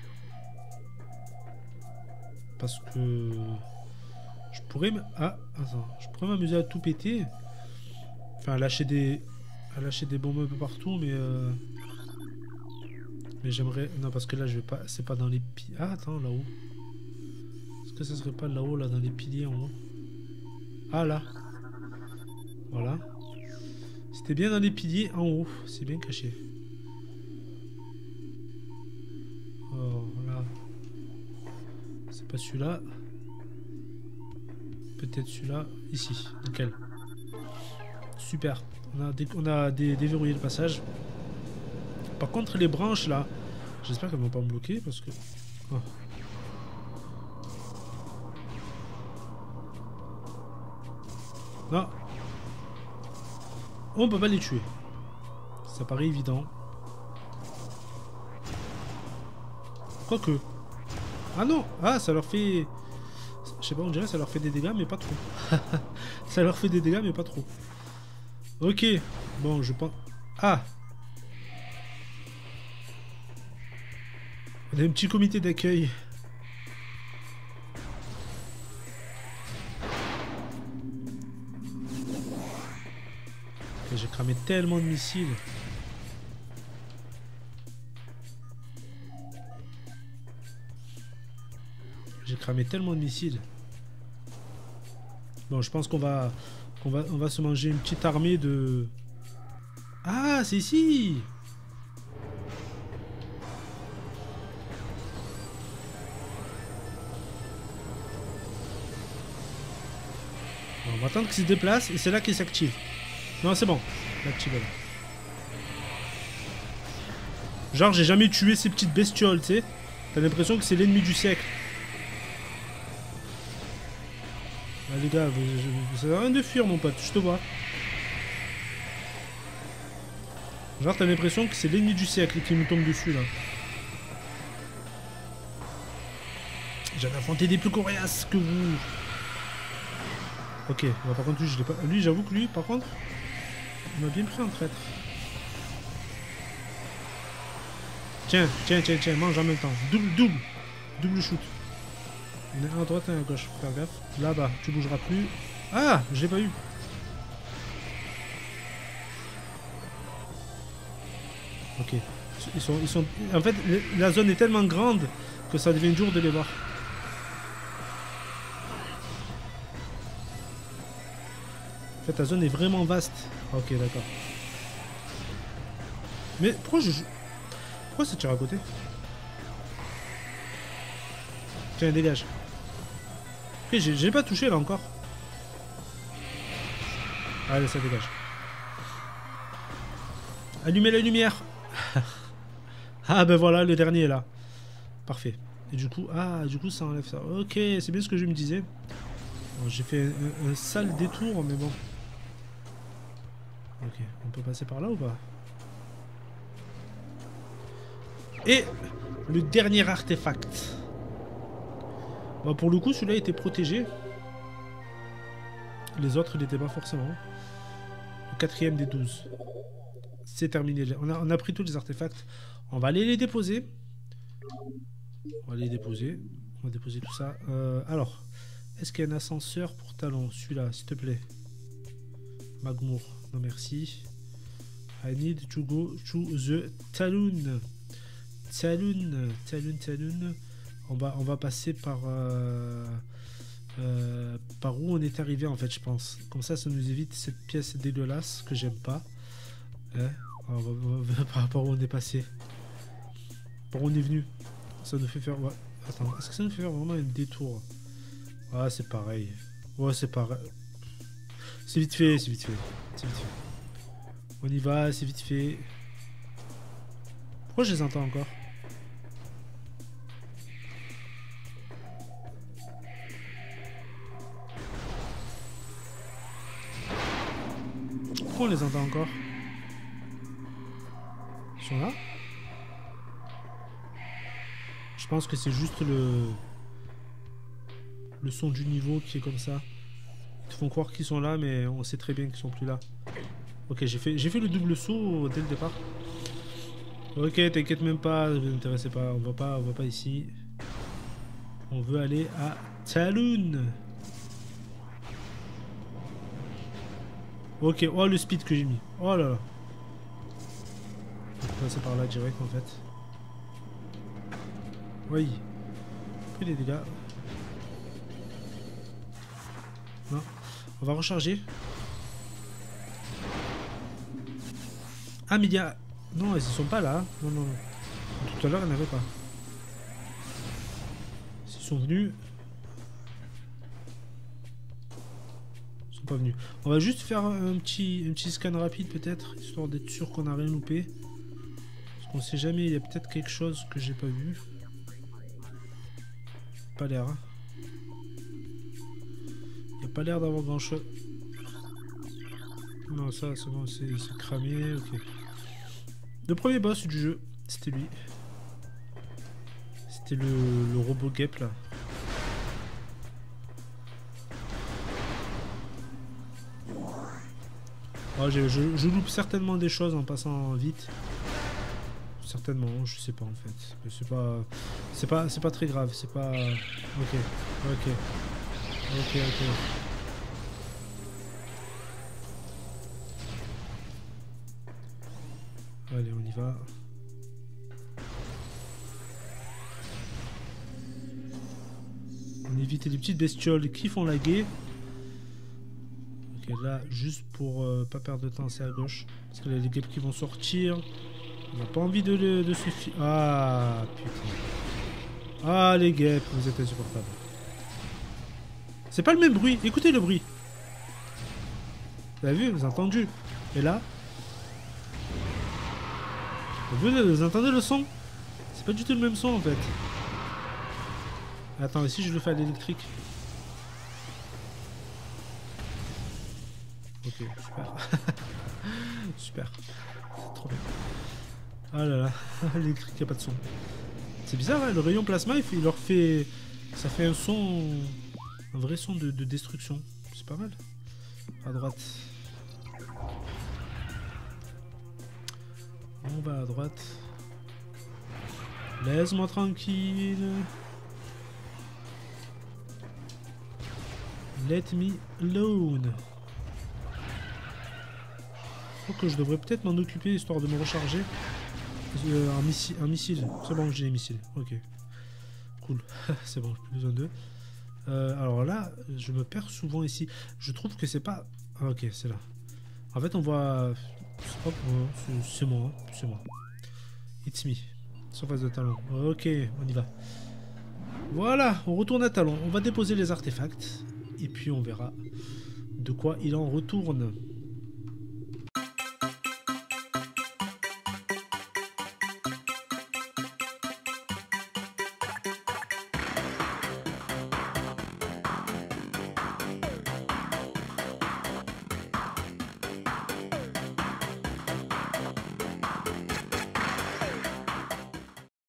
Parce que... Je pourrais... Ah, attends. Je pourrais m'amuser à tout péter. Enfin, à lâcher des bombes un peu partout, mais... Mais j'aimerais... Non, parce que là, je vais pas... C'est pas dans les piliers... Ah, attends, là-haut. Est-ce que ça serait pas là-haut, là, dans les piliers, en haut? Ah, là. Voilà. C'était bien dans les piliers, en haut. C'est bien caché. Oh, là. C'est pas celui-là. Peut-être celui-là. Ici. Nickel. Super. On a déverrouillé le passage. Par contre, les branches, là... J'espère qu'elles vont pas me bloquer, parce que... Oh. Non. On peut pas les tuer. Ça paraît évident. Quoique. Ah non. Ah, ça leur fait... Je sais pas, on dirait que ça leur fait des dégâts, mais pas trop. Ça leur fait des dégâts, mais pas trop. Ok. Bon, je pense... Ah. On a un petit comité d'accueil. J'ai cramé tellement de missiles. J'ai cramé tellement de missiles. Bon, je pense qu'on va se manger une petite armée de... Ah, c'est ici. Bon, on va attendre qu'il se déplace et c'est là qu'il s'active. Non, c'est bon. L'active là. Genre, j'ai jamais tué ces petites bestioles, tu sais. T'as l'impression que c'est l'ennemi du siècle. Ah, les gars, ça sert à rien de fuir, mon pote, je te vois. Genre, t'as l'impression que c'est l'ennemi du siècle qui nous tombe dessus, là. J'avais affronté des plus coriaces que vous. Ok, bah, par contre, lui, je l'ai pas... Lui, j'avoue que lui, par contre, il m'a bien pris en traître. Tiens, mange en même temps. Double shoot. Il y en a un à droite et un à gauche, faut faire gaffe. Là-bas, tu bougeras plus. Ah, je l'ai pas eu. Ok. Ils sont... En fait, la zone est tellement grande que ça devient dur de les voir. En fait, la zone est vraiment vaste. Ok, d'accord. Mais pourquoi ça tire à côté? Tiens, dégage. Ok, j'ai pas touché là encore. Allez, ça dégage. Allumez la lumière. Ah ben voilà, le dernier est là. Parfait. Et du coup, ça enlève ça. Ok, c'est bien ce que je me disais. J'ai fait un sale détour, mais bon. Ok, on peut passer par là ou pas? Et le dernier artefact. Bon, pour le coup, celui-là était protégé. Les autres, il n'était pas forcément. Le quatrième des 12. C'est terminé. On a pris tous les artefacts. On va aller les déposer. On va les déposer. On va déposer tout ça. Alors, est-ce qu'il y a un ascenseur pour Talon? Celui-là, s'il te plaît. Magmour. Non, merci. I need to go to the Talon. Talon. On va passer par où on est arrivé en fait, je pense. Comme ça nous évite cette pièce dégueulasse que j'aime pas. Hein, par rapport où on est passé. Par où on est venu. Ça nous fait faire... Ouais. Attends, est-ce que ça nous fait faire vraiment un détour? Ah, c'est pareil. Ouais, c'est pareil. C'est vite fait. On y va, c'est vite fait. Pourquoi je les entends encore? Pourquoi on les entend encore? Ils sont là? Je pense que c'est juste le son du niveau qui est comme ça. Ils te font croire qu'ils sont là, mais on sait très bien qu'ils sont plus là. Ok, j'ai fait le double saut dès le départ. Ok, t'inquiète même pas, ne vous intéressez pas, on va pas ici. On veut aller à Talon. Ok, oh le speed que j'ai mis. Oh là là. On va passer par là direct en fait. Oui. Pris des dégâts. Non. On va recharger. Ah mais il y a... Non, ils sont pas là. Non, non, non. Tout à l'heure, il n'y en avait pas. S'ils sont venus... Ils sont pas venus. On va juste faire un petit scan rapide peut-être, histoire d'être sûr qu'on n'a rien loupé. Parce qu'on sait jamais, il y a peut-être quelque chose que j'ai pas vu. Pas l'air. Hein. Il n'y a pas l'air d'avoir grand chose. Non, ça c'est bon, c'est cramé, ok. Le premier boss du jeu, c'était lui. C'était le robot guêpe là. Oh, je loupe certainement des choses en passant vite. Certainement, je sais pas en fait. C'est pas très grave, c'est pas... Ok. Allez, on y va. On évite les petites bestioles qui font laguer. Ok, là, juste pour pas perdre de temps, c'est à gauche. Parce que là, les guêpes qui vont sortir. On n'a pas envie de se fier. Ah, putain. Ah, les guêpes, vous êtes insupportables. C'est pas le même bruit. Écoutez le bruit. Vous avez vu, vous avez entendu. Et là... Vous entendez le son? C'est pas du tout le même son en fait. Attends, ici je le fais à l'électrique. Ok, super. Super. C'est trop bien. Ah là là, l'électrique, il n'y a pas de son. C'est bizarre, hein, le rayon plasma, il leur fait... Ça fait un son... Un vrai son de destruction. C'est pas mal. À droite. On va à droite. Laisse-moi tranquille. Let me alone. Je crois que je devrais peut-être m'en occuper histoire de me recharger. Un missile. C'est bon, j'ai les missiles. Ok. Cool. C'est bon, plus besoin d'eux. Alors là, je me perds souvent ici. Je trouve que c'est pas... Ah, ok, c'est là. En fait, on voit... C'est moi, hein. C'est moi. It's me. Surface de Talon. Ok, on y va. Voilà, on retourne à Talon. On va déposer les artefacts. Et puis on verra de quoi il en retourne.